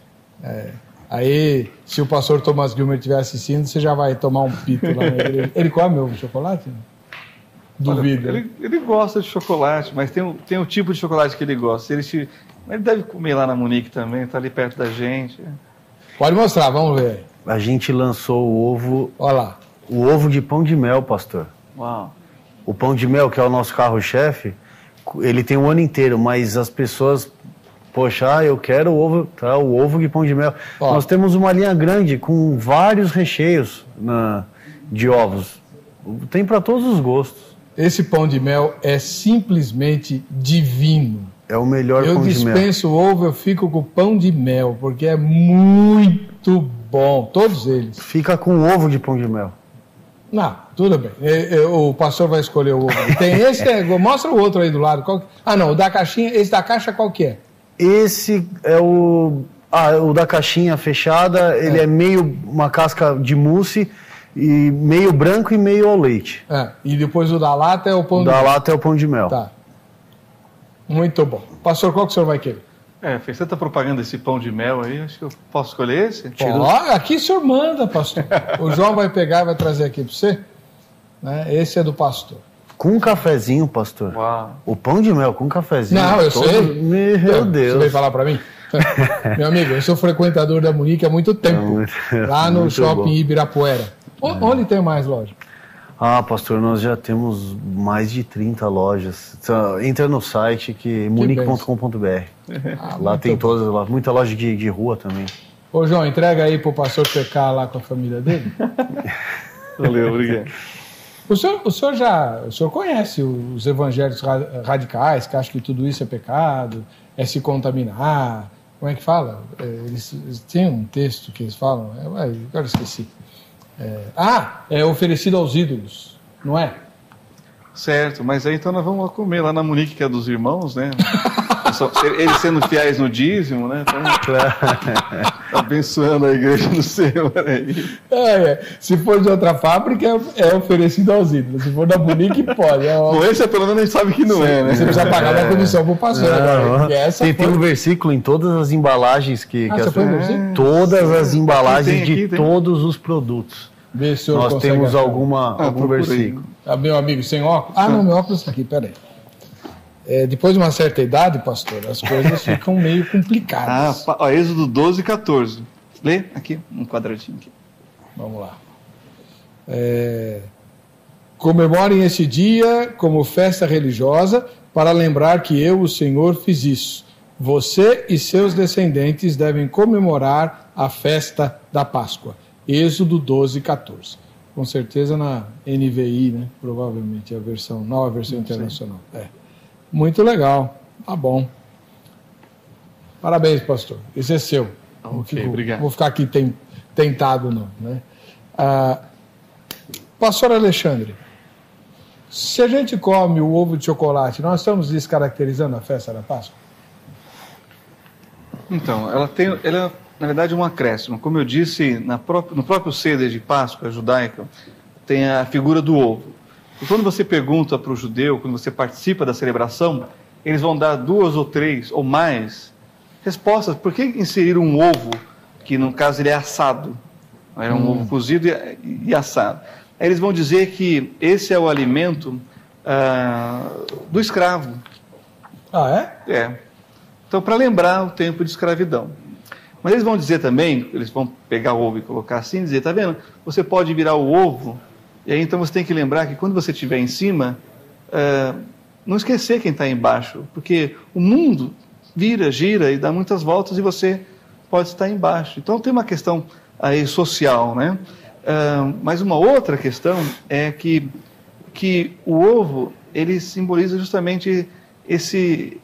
Aí, se o pastor Thomas Gilmer estiver assistindo, você já vai tomar um pito lá na igreja. Ele come ovo de chocolate? Duvido. Olha, ele gosta de chocolate, mas tem o tipo de chocolate que ele gosta. Ele deve comer lá na Monique também, tá ali perto da gente. Pode mostrar, vamos ver. A gente lançou o ovo... Olha lá. O ovo de pão de mel, pastor. Uau. O pão de mel, que é o nosso carro-chefe, ele tem um ano inteiro, mas as pessoas... Poxa, eu quero o ovo de pão de mel. Ó. Nós temos uma linha grande com vários recheios de ovos. Tem para todos os gostos. Esse pão de mel é simplesmente divino. É o melhor Eu pão de mel. dispenso o ovo, eu fico com o pão de mel, porque é muito bom, todos eles. Fica com ovo de pão de mel. Não, tudo bem. O pastor vai escolher o ovo. Tem esse, mostra o outro aí do lado. Não, o da caixinha, esse da caixa qual que é? Esse é o da caixinha fechada, ele é meio uma casca de mousse, e meio branco e meio ao leite. E depois o da lata é o pão O de da mel. lata é o pão de mel. Tá. Muito bom. Pastor, qual que o senhor vai querer? Fez tanta propaganda desse pão de mel aí, acho que eu posso escolher esse? Aqui o senhor manda, pastor. O João vai pegar e vai trazer aqui para você. Né? Esse é do pastor. Com um cafezinho, pastor. Uau. O pão de mel com um cafezinho. Não, eu sei. Meu Deus. Você veio falar para mim? Meu amigo, eu sou frequentador da Monique há muito tempo. Lá no shopping Ibirapuera. Onde tem mais loja? Pastor, nós já temos mais de 30 lojas. Entra no site monique.com.br. Lá tem todas, muita loja de rua também. Ô João, entrega aí pro pastor PK lá com a família dele. Valeu, obrigado. O senhor conhece os evangélicos radicais, que acham que tudo isso é pecado, é se contaminar. Como é que fala? Eles têm um texto que eles falam, agora eu esqueci. É oferecido aos ídolos, não é? Certo, mas aí então nós vamos lá comer lá na Monique, que é dos irmãos, né? Eles sendo fiéis no dízimo, né? Então, abençoando a igreja do Senhor aí. Se for de outra fábrica, é oferecido aos ídolos. Se for da Monique, pode. Bom, esse pelo menos a gente sabe que não é, né? Você precisa pagar uma comissão pro pastor agora. Tem um versículo em todas as embalagens você foi no versículo? todas as embalagens aqui, de todos os produtos. Vê se o senhor Nós temos achar. algum versículo. Meu amigo, sem óculos? Não, meu óculos está aqui, peraí. Depois de uma certa idade, pastor, as coisas ficam meio complicadas. Êxodo 12, 14. Lê aqui, um quadradinho aqui. Vamos lá. Comemorem esse dia como festa religiosa para lembrar que eu, o Senhor, fiz isso. Você e seus descendentes devem comemorar a festa da Páscoa. Êxodo 12, 14. Com certeza na NVI, né? Provavelmente a nova versão internacional. Muito legal. Tá bom. Parabéns, pastor. Esse é seu. Obrigado. Vou ficar aqui tentado, não. Né? Pastor Alexandre, se a gente come o ovo de chocolate, nós estamos descaracterizando a festa da Páscoa? Então, ela é, na verdade, um acréscimo. Como eu disse, no próprio Seder de Páscoa judaica, tem a figura do ovo. E quando você pergunta para o judeu, quando você participa da celebração, eles vão dar 2 ou 3 ou mais respostas. Por que inserir um ovo, que no caso ele é assado? É um ovo cozido e assado. Aí eles vão dizer que esse é o alimento do escravo. Então, para lembrar o tempo de escravidão. Mas eles vão dizer também, eles vão pegar o ovo e colocar assim, e dizer, tá vendo? Você pode virar o ovo, e aí então você tem que lembrar que quando você estiver em cima, não esquecer quem está embaixo, porque o mundo gira e dá muitas voltas e você pode estar embaixo. Então tem uma questão aí social, né? Mas uma outra questão é que que o ovo, ele simboliza justamente esse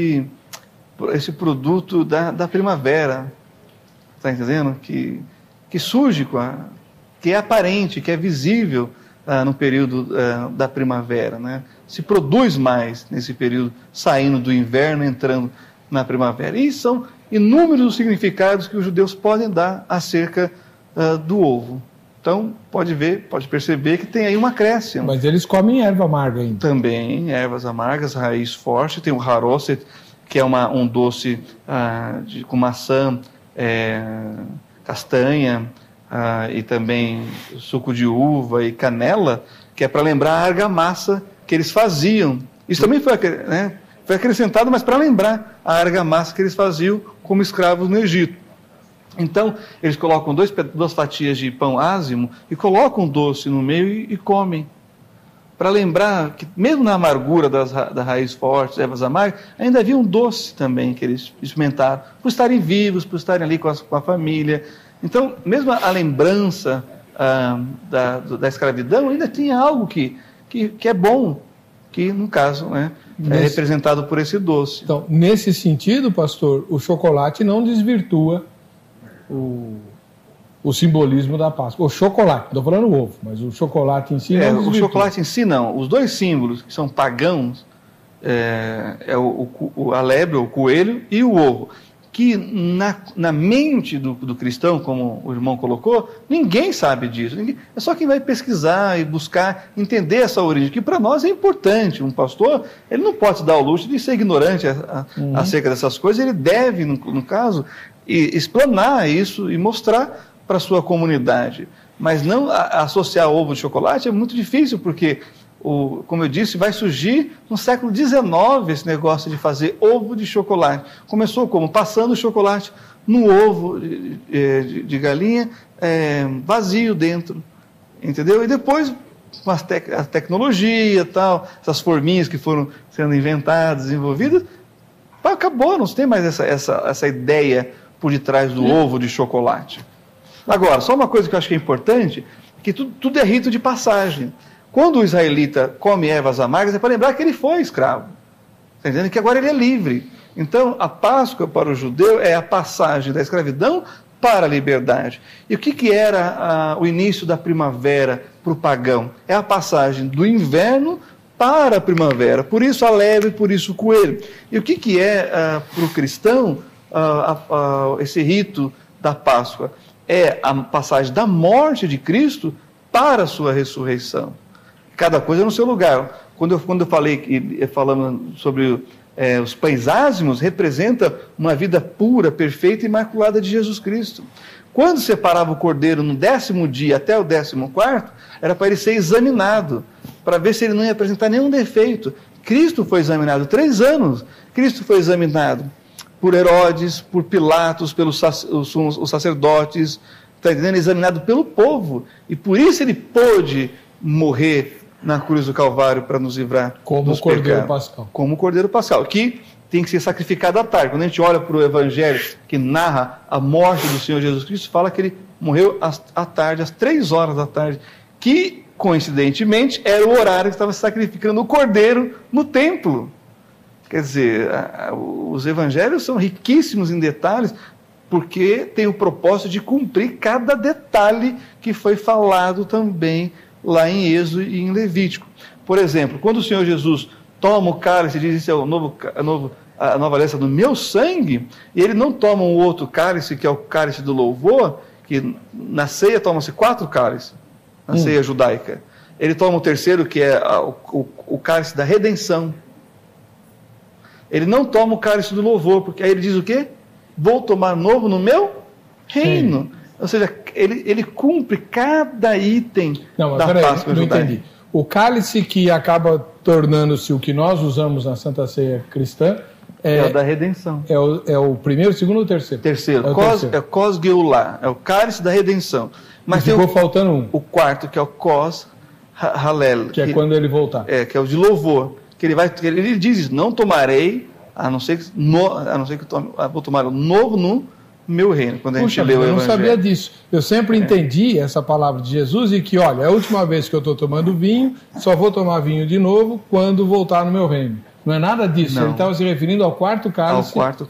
produto da primavera, está entendendo? Que surge, que é aparente, que é visível no período da primavera, né? Se produz mais nesse período, saindo do inverno, entrando na primavera. E são inúmeros os significados que os judeus podem dar acerca do ovo. Então, pode perceber que tem aí um acréscimo. Mas eles comem erva amarga ainda. Também, ervas amargas, raiz forte. Tem o harosset, que é um doce com maçã, castanha, e também suco de uva e canela, que é para lembrar a argamassa que eles faziam. Isso também foi acrescentado, mas para lembrar a argamassa que eles faziam como escravos no Egito. Então, eles colocam duas fatias de pão ázimo e colocam doce no meio e comem. Para lembrar que, mesmo na amargura da raiz forte, ervas amargas, ainda havia um doce também que eles experimentaram, por estarem vivos, por estarem ali com a família. Então, mesmo a lembrança da escravidão, ainda tinha algo que é bom, que, no caso, é representado por esse doce. Então, nesse sentido, pastor, o chocolate não desvirtua o simbolismo da Páscoa. O chocolate, estou falando o ovo, mas o chocolate em si não desvirtua. O chocolate em si não. Os dois símbolos que são pagãos, a lebre, o coelho, e o ovo. Que na mente do cristão, como o irmão colocou, ninguém sabe disso. É só quem vai pesquisar e buscar entender essa origem, que para nós é importante. Um pastor, ele não pode se dar o luxo de ser ignorante acerca dessas coisas, ele deve, no caso, explanar isso e mostrar para a sua comunidade. Mas não associar ovo de chocolate é muito difícil, porque, como eu disse, vai surgir no século XIX esse negócio de fazer ovo de chocolate. Começou como? Passando o chocolate no ovo de galinha vazio dentro, entendeu? E depois, com a tecnologia, tal, essas forminhas que foram sendo inventadas, desenvolvidas, acabou, não se tem mais essa ideia por detrás do ovo de chocolate. Agora, só uma coisa que eu acho que é importante, que tudo é rito de passagem. Quando o israelita come ervas amargas, é para lembrar que ele foi escravo. Está entendendo? Que agora ele é livre. Então, a Páscoa para o judeu é a passagem da escravidão para a liberdade. E o que era o início da primavera para o pagão? É a passagem do inverno para a primavera. Por isso a lebre, por isso o coelho. E o que é para o cristão esse rito da Páscoa? É a passagem da morte de Cristo para a sua ressurreição. Cada coisa no seu lugar. Quando eu falando sobre os pães ázimos, representa uma vida pura, perfeita e imaculada de Jesus Cristo. Quando separava o cordeiro no 10º dia até o 14º, era para ele ser examinado, para ver se ele não ia apresentar nenhum defeito. Cristo foi examinado 3 anos. Cristo foi examinado por Herodes, por Pilatos, pelos os sacerdotes, está entendendo? Examinado pelo povo. E por isso ele pôde morrer na cruz do Calvário para nos livrar dos Cordeiro Pascal. Como o Cordeiro Pascal, que tem que ser sacrificado à tarde. Quando a gente olha para o Evangelho que narra a morte do Senhor Jesus Cristo, fala que ele morreu à tarde, às 3 horas da tarde, que, coincidentemente, era o horário que estava sacrificando o Cordeiro no templo. Quer dizer, os Evangelhos são riquíssimos em detalhes, porque tem o propósito de cumprir cada detalhe que foi falado também lá em Êxodo e em Levítico. Por exemplo, quando o Senhor Jesus toma o cálice e diz: isso é a nova aliança do meu sangue, e ele não toma um outro cálice, que é o cálice do louvor, que na ceia toma-se 4 cálices, na ceia judaica. Ele toma o terceiro, que é o cálice da redenção. Ele não toma o cálice do louvor, porque aí ele diz o quê? Vou tomar novo no meu reino. Ou seja, ele cumpre cada item da Páscoa judaica. Entendi. O cálice que acaba tornando-se o que nós usamos na Santa Ceia cristã é o da redenção. É o primeiro, o segundo ou o terceiro? Terceiro. É o Kos Geulah, é o cálice da redenção. Mas ficou faltando um. O quarto, que é o Kos Halel. Que é quando ele voltar. Que é o de louvor. Que ele diz: não tomarei, a não ser que tome, vou tomar o novo no meu reino. Quando a gente Puxa, lê o eu não Evangelho. sabia disso. Eu sempre entendi essa palavra de Jesus e que, olha, é a última vez que eu estou tomando vinho, só vou tomar vinho de novo quando voltar no meu reino. Não é nada disso. Não. Ele estava se referindo ao quarto cálice,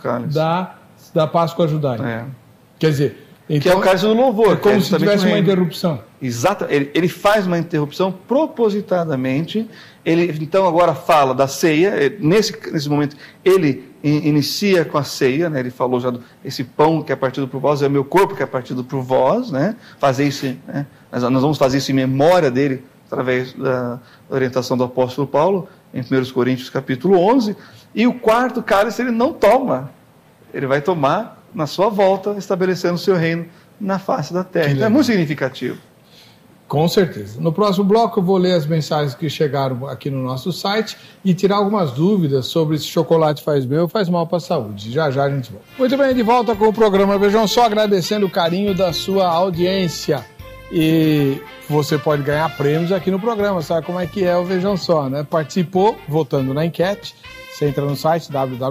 da Páscoa judaica. É. Quer dizer, então, Que é o cálice do louvor. é como que se justamente tivesse o uma reino. interrupção. Exato, ele faz uma interrupção propositadamente. Ele então agora fala da ceia. Nesse momento ele inicia com a ceia, né? Ele falou já esse pão que é partido por vós é o meu corpo que é partido por vós, né? Fazer isso, né? Nós vamos fazer isso em memória dele através da orientação do apóstolo Paulo em 1 Coríntios capítulo 11. E o quarto cálice ele não toma, ele vai tomar na sua volta, estabelecendo o seu reino na face da terra. Então é muito significativo. Com certeza. No próximo bloco eu vou ler as mensagens que chegaram aqui no nosso site e tirar algumas dúvidas sobre se chocolate faz bem ou faz mal para a saúde. Já já a gente volta. Muito bem, de volta com o programa Vejam Só, agradecendo o carinho da sua audiência. E você pode ganhar prêmios aqui no programa, sabe como é que é o Vejam Só, né? Participou votando na enquete. Você entra no site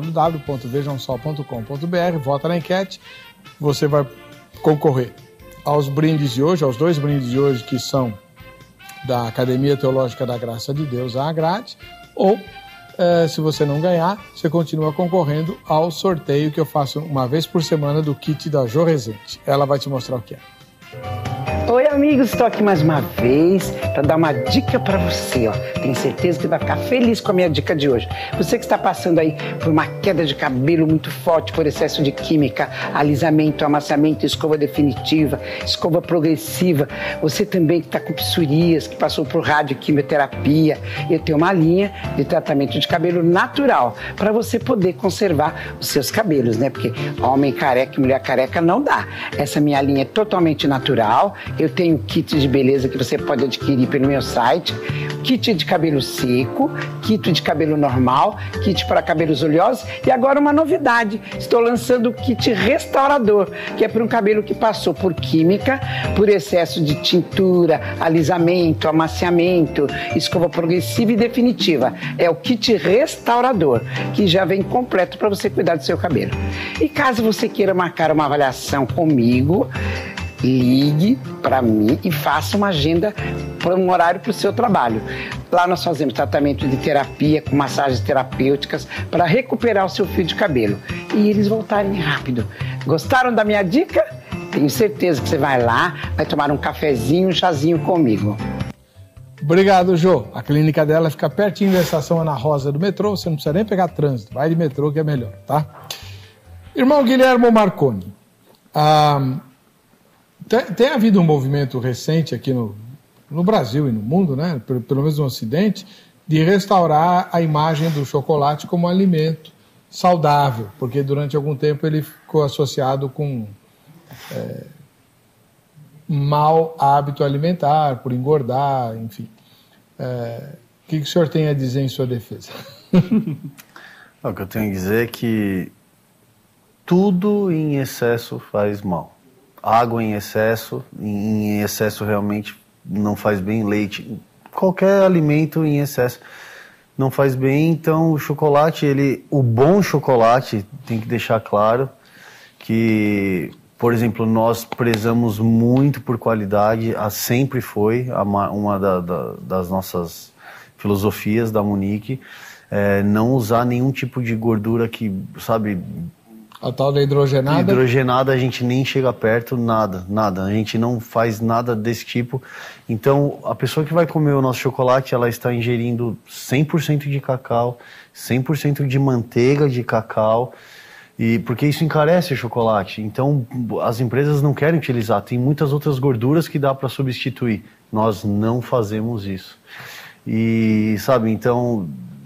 www.vejamsó.com.br, vota na enquete, você vai concorrer aos brindes de hoje, aos 2 brindes de hoje que são da Academia Teológica da Graça de Deus, a Agrade, ou se você não ganhar, você continua concorrendo ao sorteio que eu faço uma vez por semana do kit da Jo Rezende. Ela vai te mostrar o que é. Oi, amigos, estou aqui mais uma vez para dar uma dica para você, ó. Tenho certeza que vai ficar feliz com a minha dica de hoje. Você que está passando aí por uma queda de cabelo muito forte por excesso de química, alisamento, amaciamento, escova definitiva, escova progressiva. Você também que está com psoríase, que passou por radioquimioterapia. Eu tenho uma linha de tratamento de cabelo natural para você poder conservar os seus cabelos, né? Porque homem careca e mulher careca não dá. Essa minha linha é totalmente natural. Eu tenho kit de beleza que você pode adquirir pelo meu site, kit de cabelo seco, kit de cabelo normal, kit para cabelos oleosos e agora uma novidade, estou lançando o kit restaurador, que é para um cabelo que passou por química, por excesso de tintura, alisamento, amaciamento, escova progressiva e definitiva. É o kit restaurador, que já vem completo para você cuidar do seu cabelo. E caso você queira marcar uma avaliação comigo, ligue para mim e faça uma agenda para um horário para o seu trabalho. Lá nós fazemos tratamento de terapia com massagens terapêuticas para recuperar o seu fio de cabelo e eles voltarem rápido. Gostaram da minha dica? Tenho certeza que você vai lá, vai tomar um cafezinho, um chazinho comigo. Obrigado, Jô. A clínica dela fica pertinho da estação Ana Rosa do metrô, você não precisa nem pegar trânsito, vai de metrô que é melhor, tá? Irmão Guilhermo Marconi, tem havido um movimento recente aqui no Brasil e no mundo, né, pelo menos no Ocidente, de restaurar a imagem do chocolate como alimento saudável, porque durante algum tempo ele ficou associado com mau hábito alimentar, por engordar, enfim. O que o senhor tem a dizer em sua defesa? O que eu tenho a dizer é que tudo em excesso faz mal. Água em excesso realmente não faz bem, leite, qualquer alimento em excesso não faz bem. Então o chocolate, o bom chocolate, tem que deixar claro que, por exemplo, nós prezamos muito por qualidade, sempre foi uma das nossas filosofias da Munique, não usar nenhum tipo de gordura que, sabe... A tal da hidrogenada? Hidrogenada a gente nem chega perto, nada. A gente não faz nada desse tipo. Então, a pessoa que vai comer o nosso chocolate, ela está ingerindo 100% de cacau, 100% de manteiga de cacau, porque isso encarece o chocolate. Então, as empresas não querem utilizar. Tem muitas outras gorduras que dá para substituir. Nós não fazemos isso. E, sabe, então,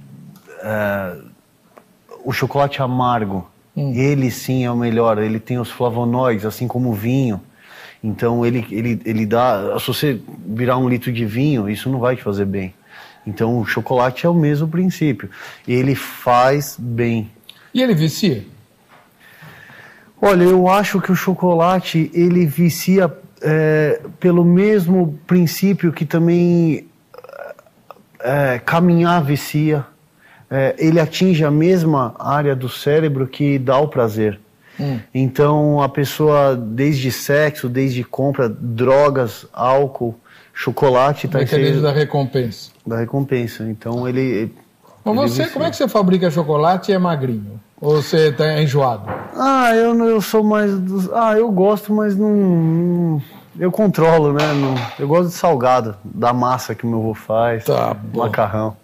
o chocolate amargo, ele sim é o melhor, ele tem os flavonoides, assim como o vinho. Então ele dá, se você virar 1 litro de vinho, isso não vai te fazer bem. Então o chocolate é o mesmo princípio, ele faz bem. E ele vicia? Olha, eu acho que o chocolate, ele vicia pelo mesmo princípio que também caminhar vicia. Ele atinge a mesma área do cérebro que dá o prazer. Então a pessoa, desde sexo, desde compra, drogas, álcool, chocolate... O mecanismo da recompensa. Da recompensa. Então ele... Mas você, como é que você fabrica chocolate e é magrinho? Ou você tá enjoado? Eu sou mais... eu gosto, mas não... Eu controlo, né? Eu gosto de salgado, da massa que o meu avô faz, macarrão.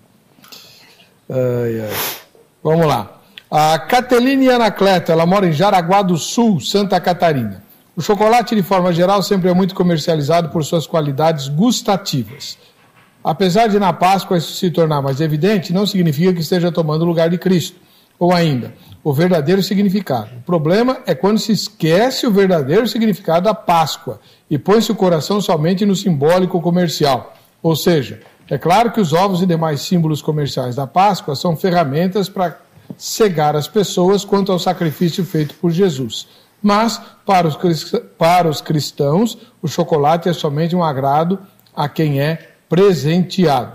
Vamos lá. A Cateline Anacleto, ela mora em Jaraguá do Sul, Santa Catarina. O chocolate, de forma geral, sempre é muito comercializado por suas qualidades gustativas. Apesar de na Páscoa isso se tornar mais evidente, não significa que esteja tomando o lugar de Cristo. Ou ainda, o verdadeiro significado. O problema é quando se esquece o verdadeiro significado da Páscoa e põe-se o coração somente no simbólico comercial. Ou seja, é claro que os ovos e demais símbolos comerciais da Páscoa são ferramentas para cegar as pessoas quanto ao sacrifício feito por Jesus. Mas, para os cristãos, o chocolate é somente um agrado a quem é presenteado.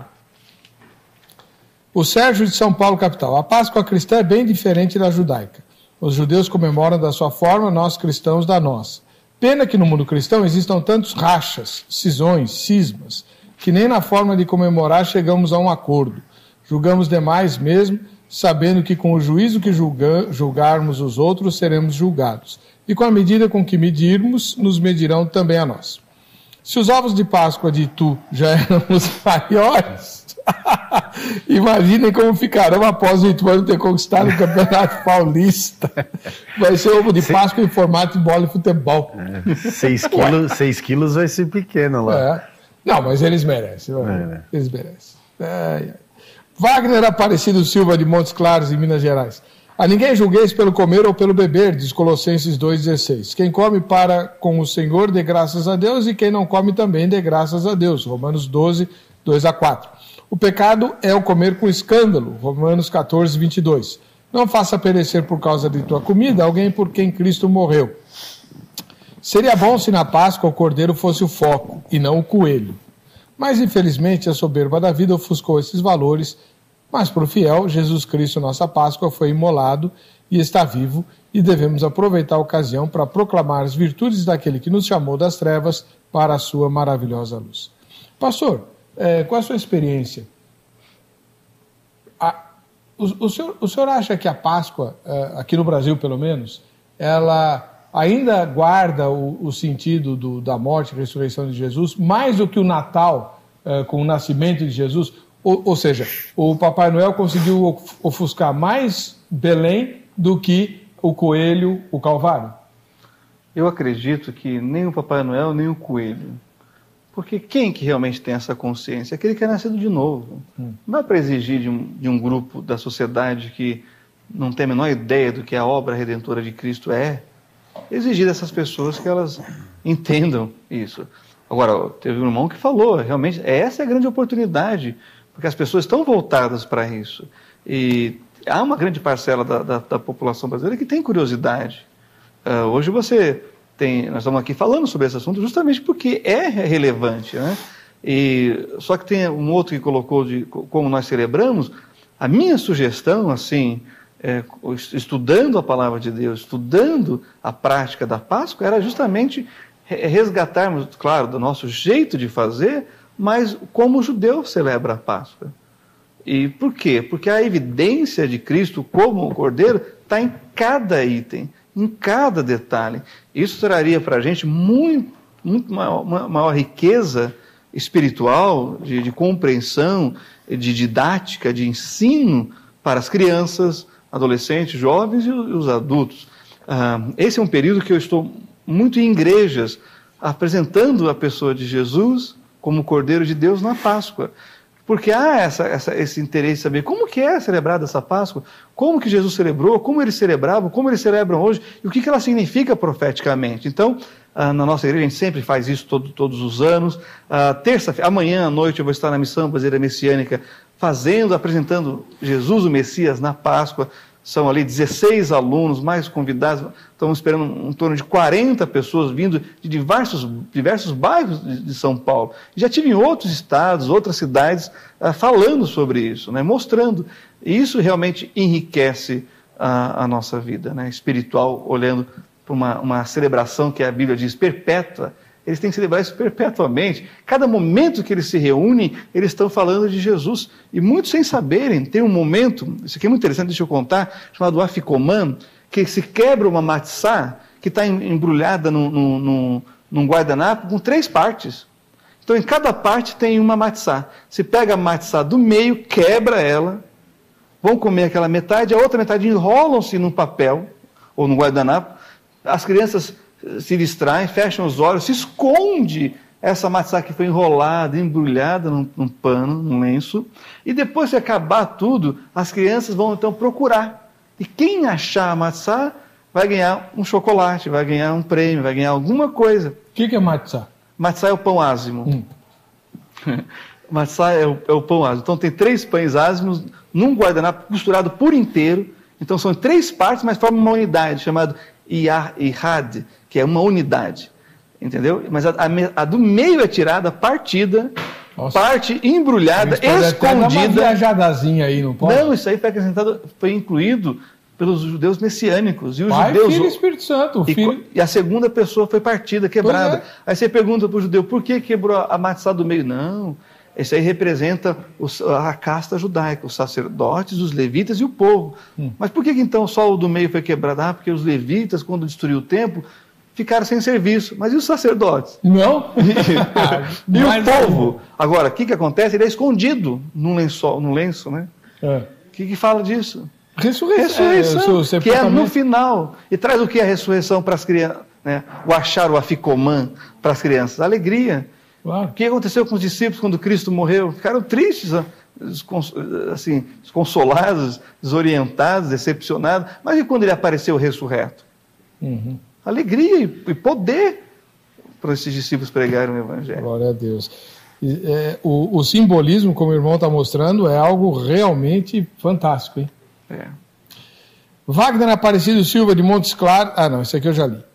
O Sérgio de São Paulo, capital. A Páscoa cristã é bem diferente da judaica. Os judeus comemoram da sua forma, nós cristãos da nossa. Pena que no mundo cristão existam tantos rachas, cisões, cismas, que nem na forma de comemorar chegamos a um acordo. Julgamos demais mesmo, sabendo que com o juízo que julgarmos os outros, seremos julgados. E com a medida com que medirmos, nos medirão também a nós. Se os ovos de Páscoa de Itu já eram os maiores, imaginem como ficarão após o Ituano ter conquistado o Campeonato Paulista. Vai ser ovo de Páscoa em formato de bola de futebol. 6 quilos vai ser pequeno lá. Não, mas eles merecem. Eles merecem. Wagner Aparecido Silva, de Montes Claros, em Minas Gerais. A ninguém julgueis pelo comer ou pelo beber, diz Colossenses 2,16. Quem come para com o Senhor, dê graças a Deus, e quem não come também dê graças a Deus. Romanos 12, 2-4. O pecado é o comer com escândalo. Romanos 14, 22. Não faça perecer por causa de tua comida alguém por quem Cristo morreu. Seria bom se na Páscoa o cordeiro fosse o foco, e não o coelho. Mas, infelizmente, a soberba da vida ofuscou esses valores. Mas para o fiel, Jesus Cristo, nossa Páscoa, foi imolado e está vivo, e devemos aproveitar a ocasião para proclamar as virtudes daquele que nos chamou das trevas para a sua maravilhosa luz. Pastor, qual a sua experiência? O senhor acha que a Páscoa, aqui no Brasil pelo menos, ela ainda guarda o sentido da morte e ressurreição de Jesus, mais do que o Natal, com o nascimento de Jesus? Ou seja, o Papai Noel conseguiu ofuscar mais Belém do que o coelho, o Calvário? Eu acredito que nem o Papai Noel, nem o coelho. Porque quem que realmente tem essa consciência? Aquele que é nascido de novo. Não dá para exigir de um grupo da sociedade que não tem a menor ideia do que a obra redentora de Cristo é, exigir dessas pessoas que elas entendam isso. Agora, teve um irmão que falou, realmente, essa é a grande oportunidade, porque as pessoas estão voltadas para isso. E há uma grande parcela da população brasileira que tem curiosidade. Hoje nós estamos aqui falando sobre esse assunto justamente porque é relevante, né? Só que tem um outro que colocou de como nós celebramos. A minha sugestão, assim, estudando a palavra de Deus, estudando a prática da Páscoa, era justamente resgatarmos, claro, do nosso jeito de fazer, mas como o judeu celebra a Páscoa. E por quê? Porque a evidência de Cristo como o Cordeiro está em cada item, em cada detalhe. Isso traria para a gente muito maior riqueza espiritual, de compreensão, de didática, de ensino para as crianças, adolescentes, jovens e os adultos. Esse é um período que eu estou muito em igrejas, apresentando a pessoa de Jesus como Cordeiro de Deus na Páscoa. Porque há esse interesse de saber como que é celebrada essa Páscoa, como que Jesus celebrou, como eles celebravam, como eles celebram hoje, e o que ela significa profeticamente. Então, na nossa igreja, a gente sempre faz isso todos os anos. Terça-feira, amanhã à noite, eu vou estar na Missão Brasileira Messiânica, apresentando Jesus, o Messias, na Páscoa. São ali 16 alunos, mais convidados, estamos esperando em torno de 40 pessoas vindo de diversos bairros de São Paulo. Já tive em outros estados, outras cidades, falando sobre isso, né, mostrando. E isso realmente enriquece a nossa vida, né, espiritual, olhando para uma celebração que a Bíblia diz perpétua. Eles têm que celebrar isso perpetuamente. Cada momento que eles se reúnem, eles estão falando de Jesus. E muitos sem saberem, tem um momento, isso aqui é muito interessante, deixa eu contar, chamado Afikoman, que se quebra uma matzá que está embrulhada num guardanapo com 3 partes. Então, em cada parte tem uma matzá. Se pega a matzá do meio, quebra ela, vão comer aquela metade, a outra metade enrolam-se num papel ou num guardanapo, as crianças se distraem, fecham os olhos, se esconde essa matzá que foi enrolada, embrulhada num pano, num lenço, e depois de acabar tudo, as crianças vão então procurar. E quem achar a matzá vai ganhar um chocolate, vai ganhar um prêmio, vai ganhar alguma coisa. O que é matzá? Matzá é o pão ázimo. Matzá é o pão ázimo. Então tem 3 pães ázimos num guardanapo costurado por inteiro. Então são 3 partes, mas formam uma unidade, chamada Ihad, que é uma unidade, entendeu? Mas a do meio é tirada, partida, nossa, parte embrulhada, escondida. Uma viajadazinha aí, não pode? Não, isso aí foi acrescentado, foi incluído pelos judeus messiânicos. E os Pai, judeus, Filho e Espírito Santo. E a segunda pessoa foi partida, quebrada. Aí você pergunta para o judeu, por que quebrou a matzá do meio? Não, esse aí representa a casta judaica, os sacerdotes, os levitas e o povo. Mas por que então só o do meio foi quebrado? Ah, porque os levitas, quando destruiu o templo, ficaram sem serviço. Mas e os sacerdotes? Não. E o povo? Agora, o que acontece? Ele é escondido num lenço, né? O que fala disso? Ressurreição, que é no final. E traz o que é a ressurreição para as crianças? Né? O achar, o afikoman para as crianças? Alegria. Claro. O que aconteceu com os discípulos quando Cristo morreu? Ficaram tristes, assim, desconsolados, desorientados, decepcionados. Mas e quando ele apareceu ressurreto? Alegria e poder para esses discípulos pregarem o Evangelho. Glória a Deus. O simbolismo, como o irmão está mostrando, é algo realmente fantástico, hein? Wagner Aparecido Silva de Montes Claros. Ah, não, esse aqui eu já li.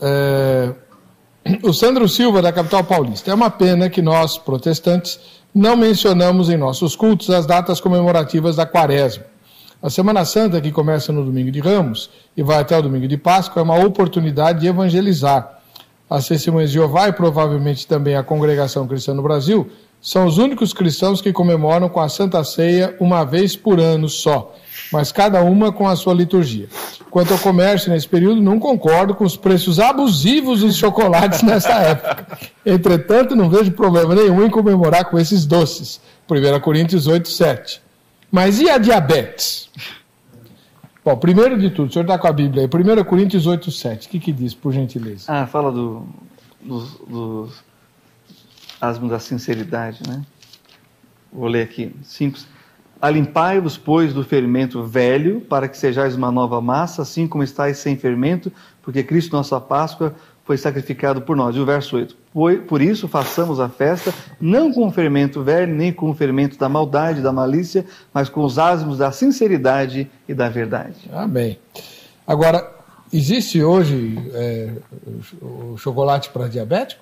O Sandro Silva, da capital paulista. É uma pena que nós, protestantes, não mencionamos em nossos cultos as datas comemorativas da Quaresma. A Semana Santa, que começa no Domingo de Ramos e vai até o Domingo de Páscoa, é uma oportunidade de evangelizar. As Testemunhas de Jeová e provavelmente também a Congregação Cristã no Brasil são os únicos cristãos que comemoram com a Santa Ceia uma vez por ano só, mas cada uma com a sua liturgia. Quanto ao comércio nesse período, não concordo com os preços abusivos dos chocolates nessa época. Entretanto, não vejo problema nenhum em comemorar com esses doces. 1 Coríntios 8:7. Mas e a diabetes? Bom, primeiro de tudo, o senhor está com a Bíblia aí, 1 Coríntios 8:7. O que diz, por gentileza? Fala dos asmos da sinceridade, né? Vou ler aqui, 5. Alimpai-vos, pois, do fermento velho, para que sejais uma nova massa, assim como estáis sem fermento, porque Cristo, nossa Páscoa, foi sacrificado por nós. E o verso 8. Por isso, façamos a festa, não com o fermento velho, nem com o fermento da maldade, da malícia, mas com os asmos da sinceridade e da verdade. Amém. Agora, existe hoje o chocolate para diabético?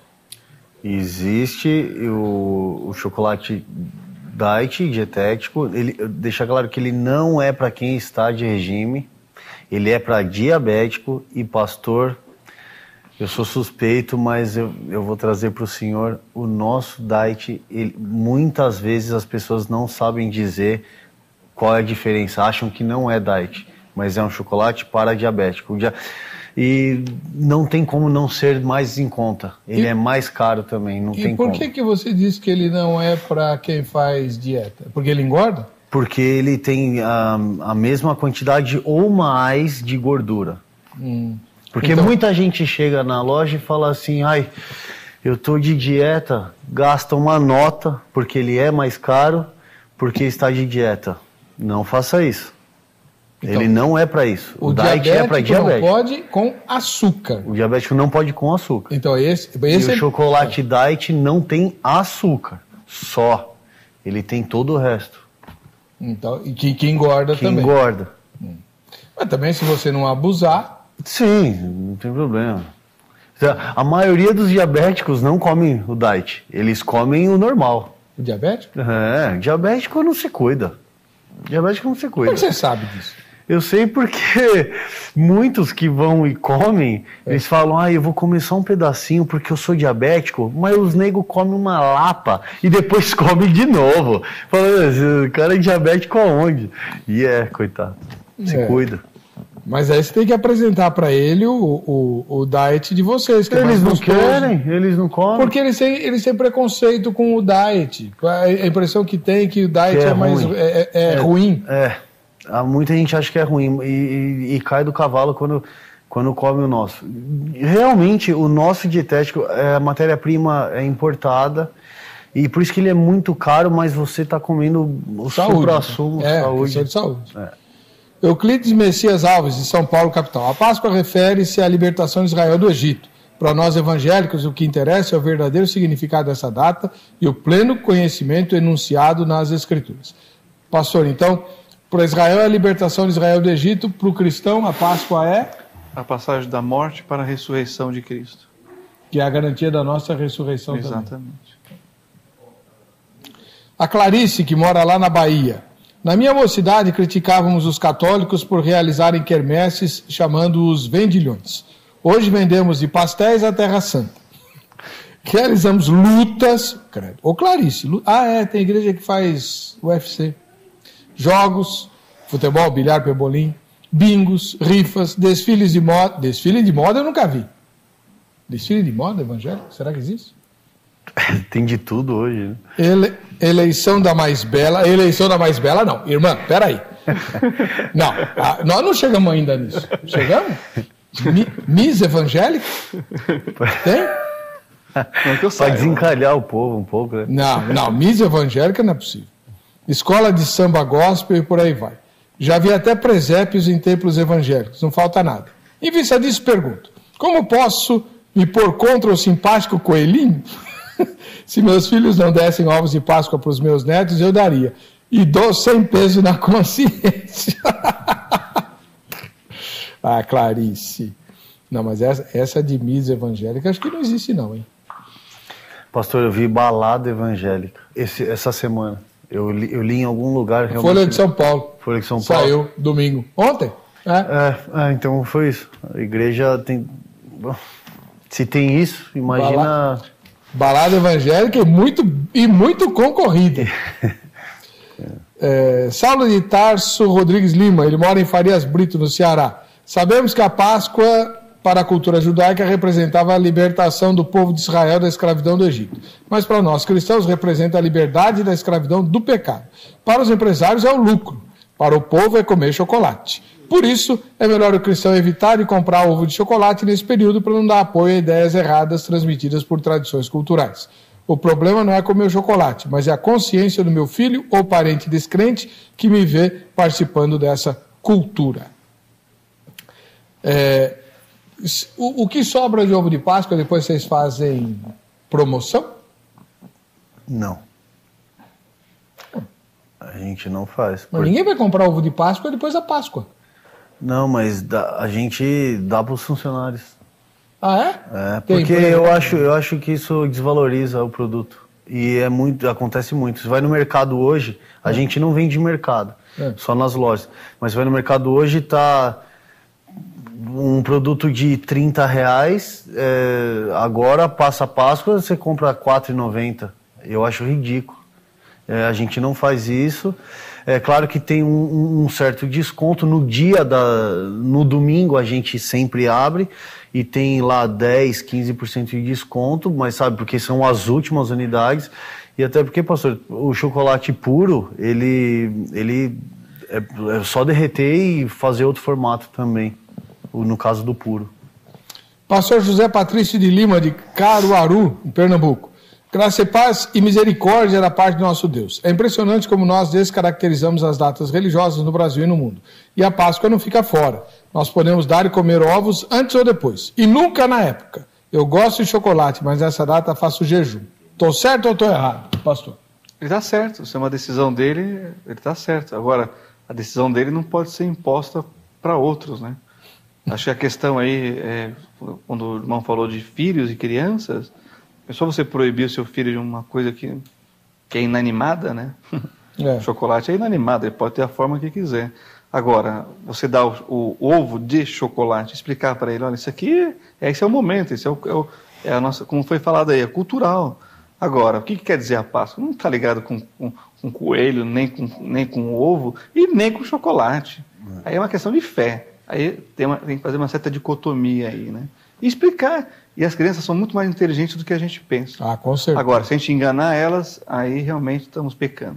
Existe o chocolate diet, dietético. Ele deixa claro que ele não é para quem está de regime, ele é para diabético. E pastor, eu sou suspeito, mas eu vou trazer para o senhor o nosso diet. Muitas vezes as pessoas não sabem dizer qual é a diferença, acham que não é diet, mas é um chocolate para diabético. E não tem como não ser mais em conta. Ele é mais caro também, não tem como. E por que você diz que ele não é para quem faz dieta? Porque ele engorda? Porque ele tem a mesma quantidade ou mais de gordura. Porque então, muita gente chega na loja e fala assim, eu tô de dieta, gasta uma nota, porque ele é mais caro, porque está de dieta. Não faça isso. Então, ele não é para isso. O diet é para diabético. Não pode com açúcar. O diabético não pode com açúcar. Então e o chocolate diet não tem açúcar, só. Ele tem todo o resto. Então, e que engorda também. Que engorda. Mas também se você não abusar... Sim, não tem problema. A maioria dos diabéticos não comem o diet. Eles comem o normal. O diabético? Diabético não se cuida. Diabético não se cuida. Como você sabe disso? Eu sei porque muitos que vão e comem, eles falam, eu vou comer só um pedacinho porque eu sou diabético, mas os negros comem uma lapa e depois comem de novo. Falando, esse cara é diabético aonde? E coitado, se cuida. Mas aí você tem que apresentar para ele o diet de vocês. Que eles não querem, eles não comem. Porque eles têm preconceito com o diet. A impressão que tem que o diet é ruim. Muita gente acha que é ruim e cai do cavalo quando come o nosso. Realmente, o nosso dietético, a matéria-prima é importada e por isso que ele é muito caro, mas você está comendo o supra-sumo de saúde. Euclides Messias Alves, de São Paulo, capital. A Páscoa refere-se à libertação de Israel do Egito. Para nós evangélicos, o que interessa é o verdadeiro significado dessa data e o pleno conhecimento enunciado nas Escrituras. Pastor, então, para Israel é a libertação de Israel do Egito, para o cristão a Páscoa é? A passagem da morte para a ressurreição de Cristo. Que é a garantia da nossa ressurreição também. Exatamente. A Clarice, que mora lá na Bahia. Na minha mocidade, criticávamos os católicos por realizarem quermesses chamando-os vendilhões. Hoje vendemos de pastéis à Terra Santa. Realizamos lutas... Ô Clarice, tem igreja que faz UFC. Jogos, futebol, bilhar, pebolim, bingos, rifas, desfiles de moda. Desfile de moda eu nunca vi. Desfile de moda evangélico? Será que existe? Tem de tudo hoje, né? Eleição da mais bela. Eleição da mais bela, não. Irmã, peraí. Não, nós não chegamos ainda nisso. Chegamos? Miss evangélica? Tem? Para desencalhar o povo um pouco, né? Não, Miss evangélica não é possível. Escola de samba gospel e por aí vai. Já vi até presépios em templos evangélicos, não falta nada. Em vista disso, pergunto, como posso me pôr contra o simpático coelhinho? Se meus filhos não dessem ovos de Páscoa para os meus netos, eu daria. E dou sem peso na consciência. Clarice. Não, mas essa de Miss evangélica acho que não existe não, hein? Pastor, eu vi balada evangélica essa semana. Eu li em algum lugar... realmente. Folha de São Paulo. Folha de São Paulo. Saiu domingo. Ontem. Então foi isso. A igreja tem... Se tem isso, imagina... Balada evangélica e muito concorrida. Saulo de Tarso Rodrigues Lima, ele mora em Farias Brito, no Ceará. Sabemos que a Páscoa, para a cultura judaica, representava a libertação do povo de Israel da escravidão do Egito. Mas para nós cristãos representa a liberdade da escravidão do pecado. Para os empresários é o lucro, para o povo é comer chocolate. Por isso, é melhor o cristão evitar de comprar ovo de chocolate nesse período para não dar apoio a ideias erradas transmitidas por tradições culturais. O problema não é comer o chocolate, mas é a consciência do meu filho ou parente descrente que me vê participando dessa cultura. O que sobra de ovo de Páscoa, depois vocês fazem promoção? Não. A gente não faz. Mas ninguém vai comprar ovo de Páscoa depois da Páscoa. Não, mas a gente dá para os funcionários. Porque eu acho que isso desvaloriza o produto. E acontece muito. Você vai no mercado hoje, a gente não vende mercado, só nas lojas. Mas você vai no mercado hoje, tá um produto de R$30, agora passa a Páscoa, você compra R$4,90. Eu acho ridículo. A gente não faz isso. É claro que tem um certo desconto. No domingo a gente sempre abre e tem lá 10, 15% de desconto, mas sabe, porque são as últimas unidades. E até porque, pastor, o chocolate puro, ele é só derreter e fazer outro formato também, no caso do puro. Pastor José Patrício de Lima, de Caruaru, em Pernambuco. Graça e paz e misericórdia da parte do nosso Deus. É impressionante como nós descaracterizamos as datas religiosas no Brasil e no mundo. E a Páscoa não fica fora. Nós podemos dar e comer ovos antes ou depois. E nunca na época. Eu gosto de chocolate, mas nessa data faço jejum. Estou certo ou estou errado, pastor? Ele está certo. Se é uma decisão dele, ele está certo. Agora, a decisão dele não pode ser imposta para outros, né? Acho que a questão aí, quando o irmão falou de filhos e crianças... É só você proibir o seu filho de uma coisa que é inanimada, né? Chocolate é inanimado, ele pode ter a forma que quiser. Agora, você dá o ovo de chocolate, explicar para ele, olha, esse é o momento, esse é a nossa, como foi falado aí, é cultural. Agora, o que quer dizer a Páscoa? Não está ligado com coelho, nem com ovo e nem com chocolate. Aí é uma questão de fé. Aí tem que fazer uma certa dicotomia aí, né? E explicar. E as crianças são muito mais inteligentes do que a gente pensa. Ah, com certeza. Agora, se a gente enganar elas, aí realmente estamos pecando.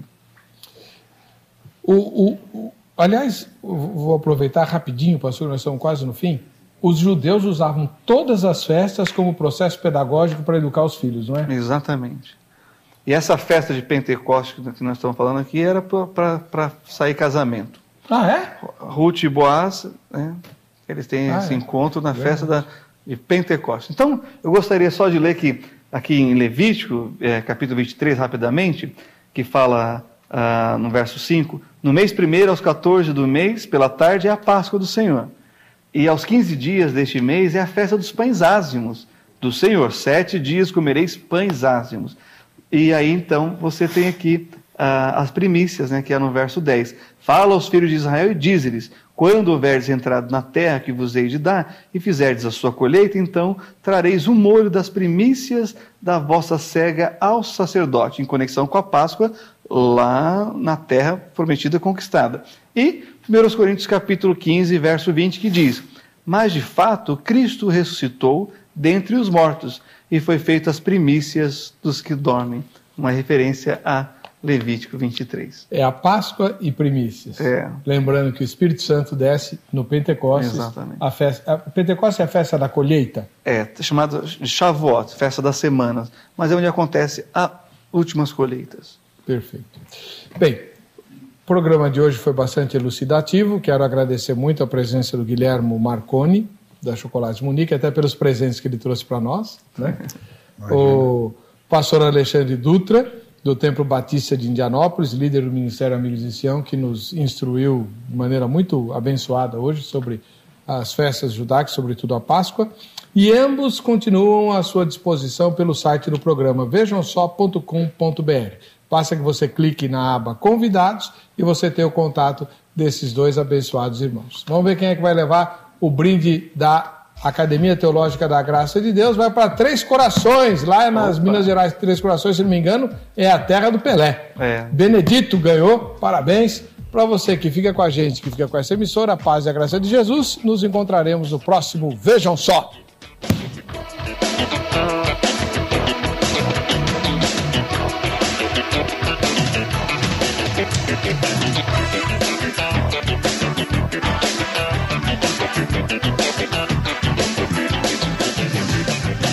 Aliás, vou aproveitar rapidinho, pastor, nós estamos quase no fim. Os judeus usavam todas as festas como processo pedagógico para educar os filhos, não é? Exatamente. E essa festa de Pentecostes que nós estamos falando aqui era para sair casamento. Ah, é? Ruth e Boaz, né, eles têm esse encontro na festa de Pentecostes. Então, eu gostaria só de ler que aqui em Levítico, capítulo 23, rapidamente, que fala no verso 5, no mês 1º, aos 14 do mês, pela tarde, é a Páscoa do Senhor. E aos 15 dias deste mês é a festa dos pães ázimos do Senhor. 7 dias comereis pães ázimos. E aí, então, você tem aqui as primícias, né, que é no verso 10. Fala aos filhos de Israel e diz-lhes, quando houverdes entrado na terra que vos hei de dar, e fizerdes a sua colheita, então trareis o molho das primícias da vossa cega ao sacerdote, em conexão com a Páscoa, lá na terra prometida e conquistada. E 1 Coríntios capítulo 15, verso 20, que diz, mas de fato Cristo ressuscitou dentre os mortos, e foi feito as primícias dos que dormem. Uma referência a Levítico 23. É a Páscoa e primícias. Lembrando que o Espírito Santo desce no Pentecostes. Exatamente. A Pentecostes é a festa da colheita? É chamada de Shavuot, festa das semanas, mas é onde acontece as últimas colheitas. Perfeito. Bem, o programa de hoje foi bastante elucidativo. Quero agradecer muito a presença do Guilhermo Marconi, da Chocolates Munique, até pelos presentes que ele trouxe para nós, né? O pastor Alexandre Dutra, do Templo Batista de Indianópolis, líder do Ministério Amigos de Sião, que nos instruiu de maneira muito abençoada hoje sobre as festas judaicas, sobretudo a Páscoa. E ambos continuam à sua disposição pelo site do programa vejamsó.com.br. Basta que você clique na aba Convidados e você tem o contato desses dois abençoados irmãos. Vamos ver quem é que vai levar o brinde da Academia Teológica da Graça de Deus. Vai para Três Corações, lá nas Minas Gerais. Três Corações, se não me engano, é a terra do Pelé. Benedito ganhou, parabéns. Para você que fica com a gente, que fica com essa emissora, a paz e a graça de Jesus, nos encontraremos no próximo Vejam Só.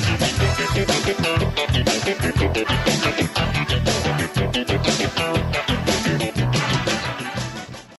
Thank you.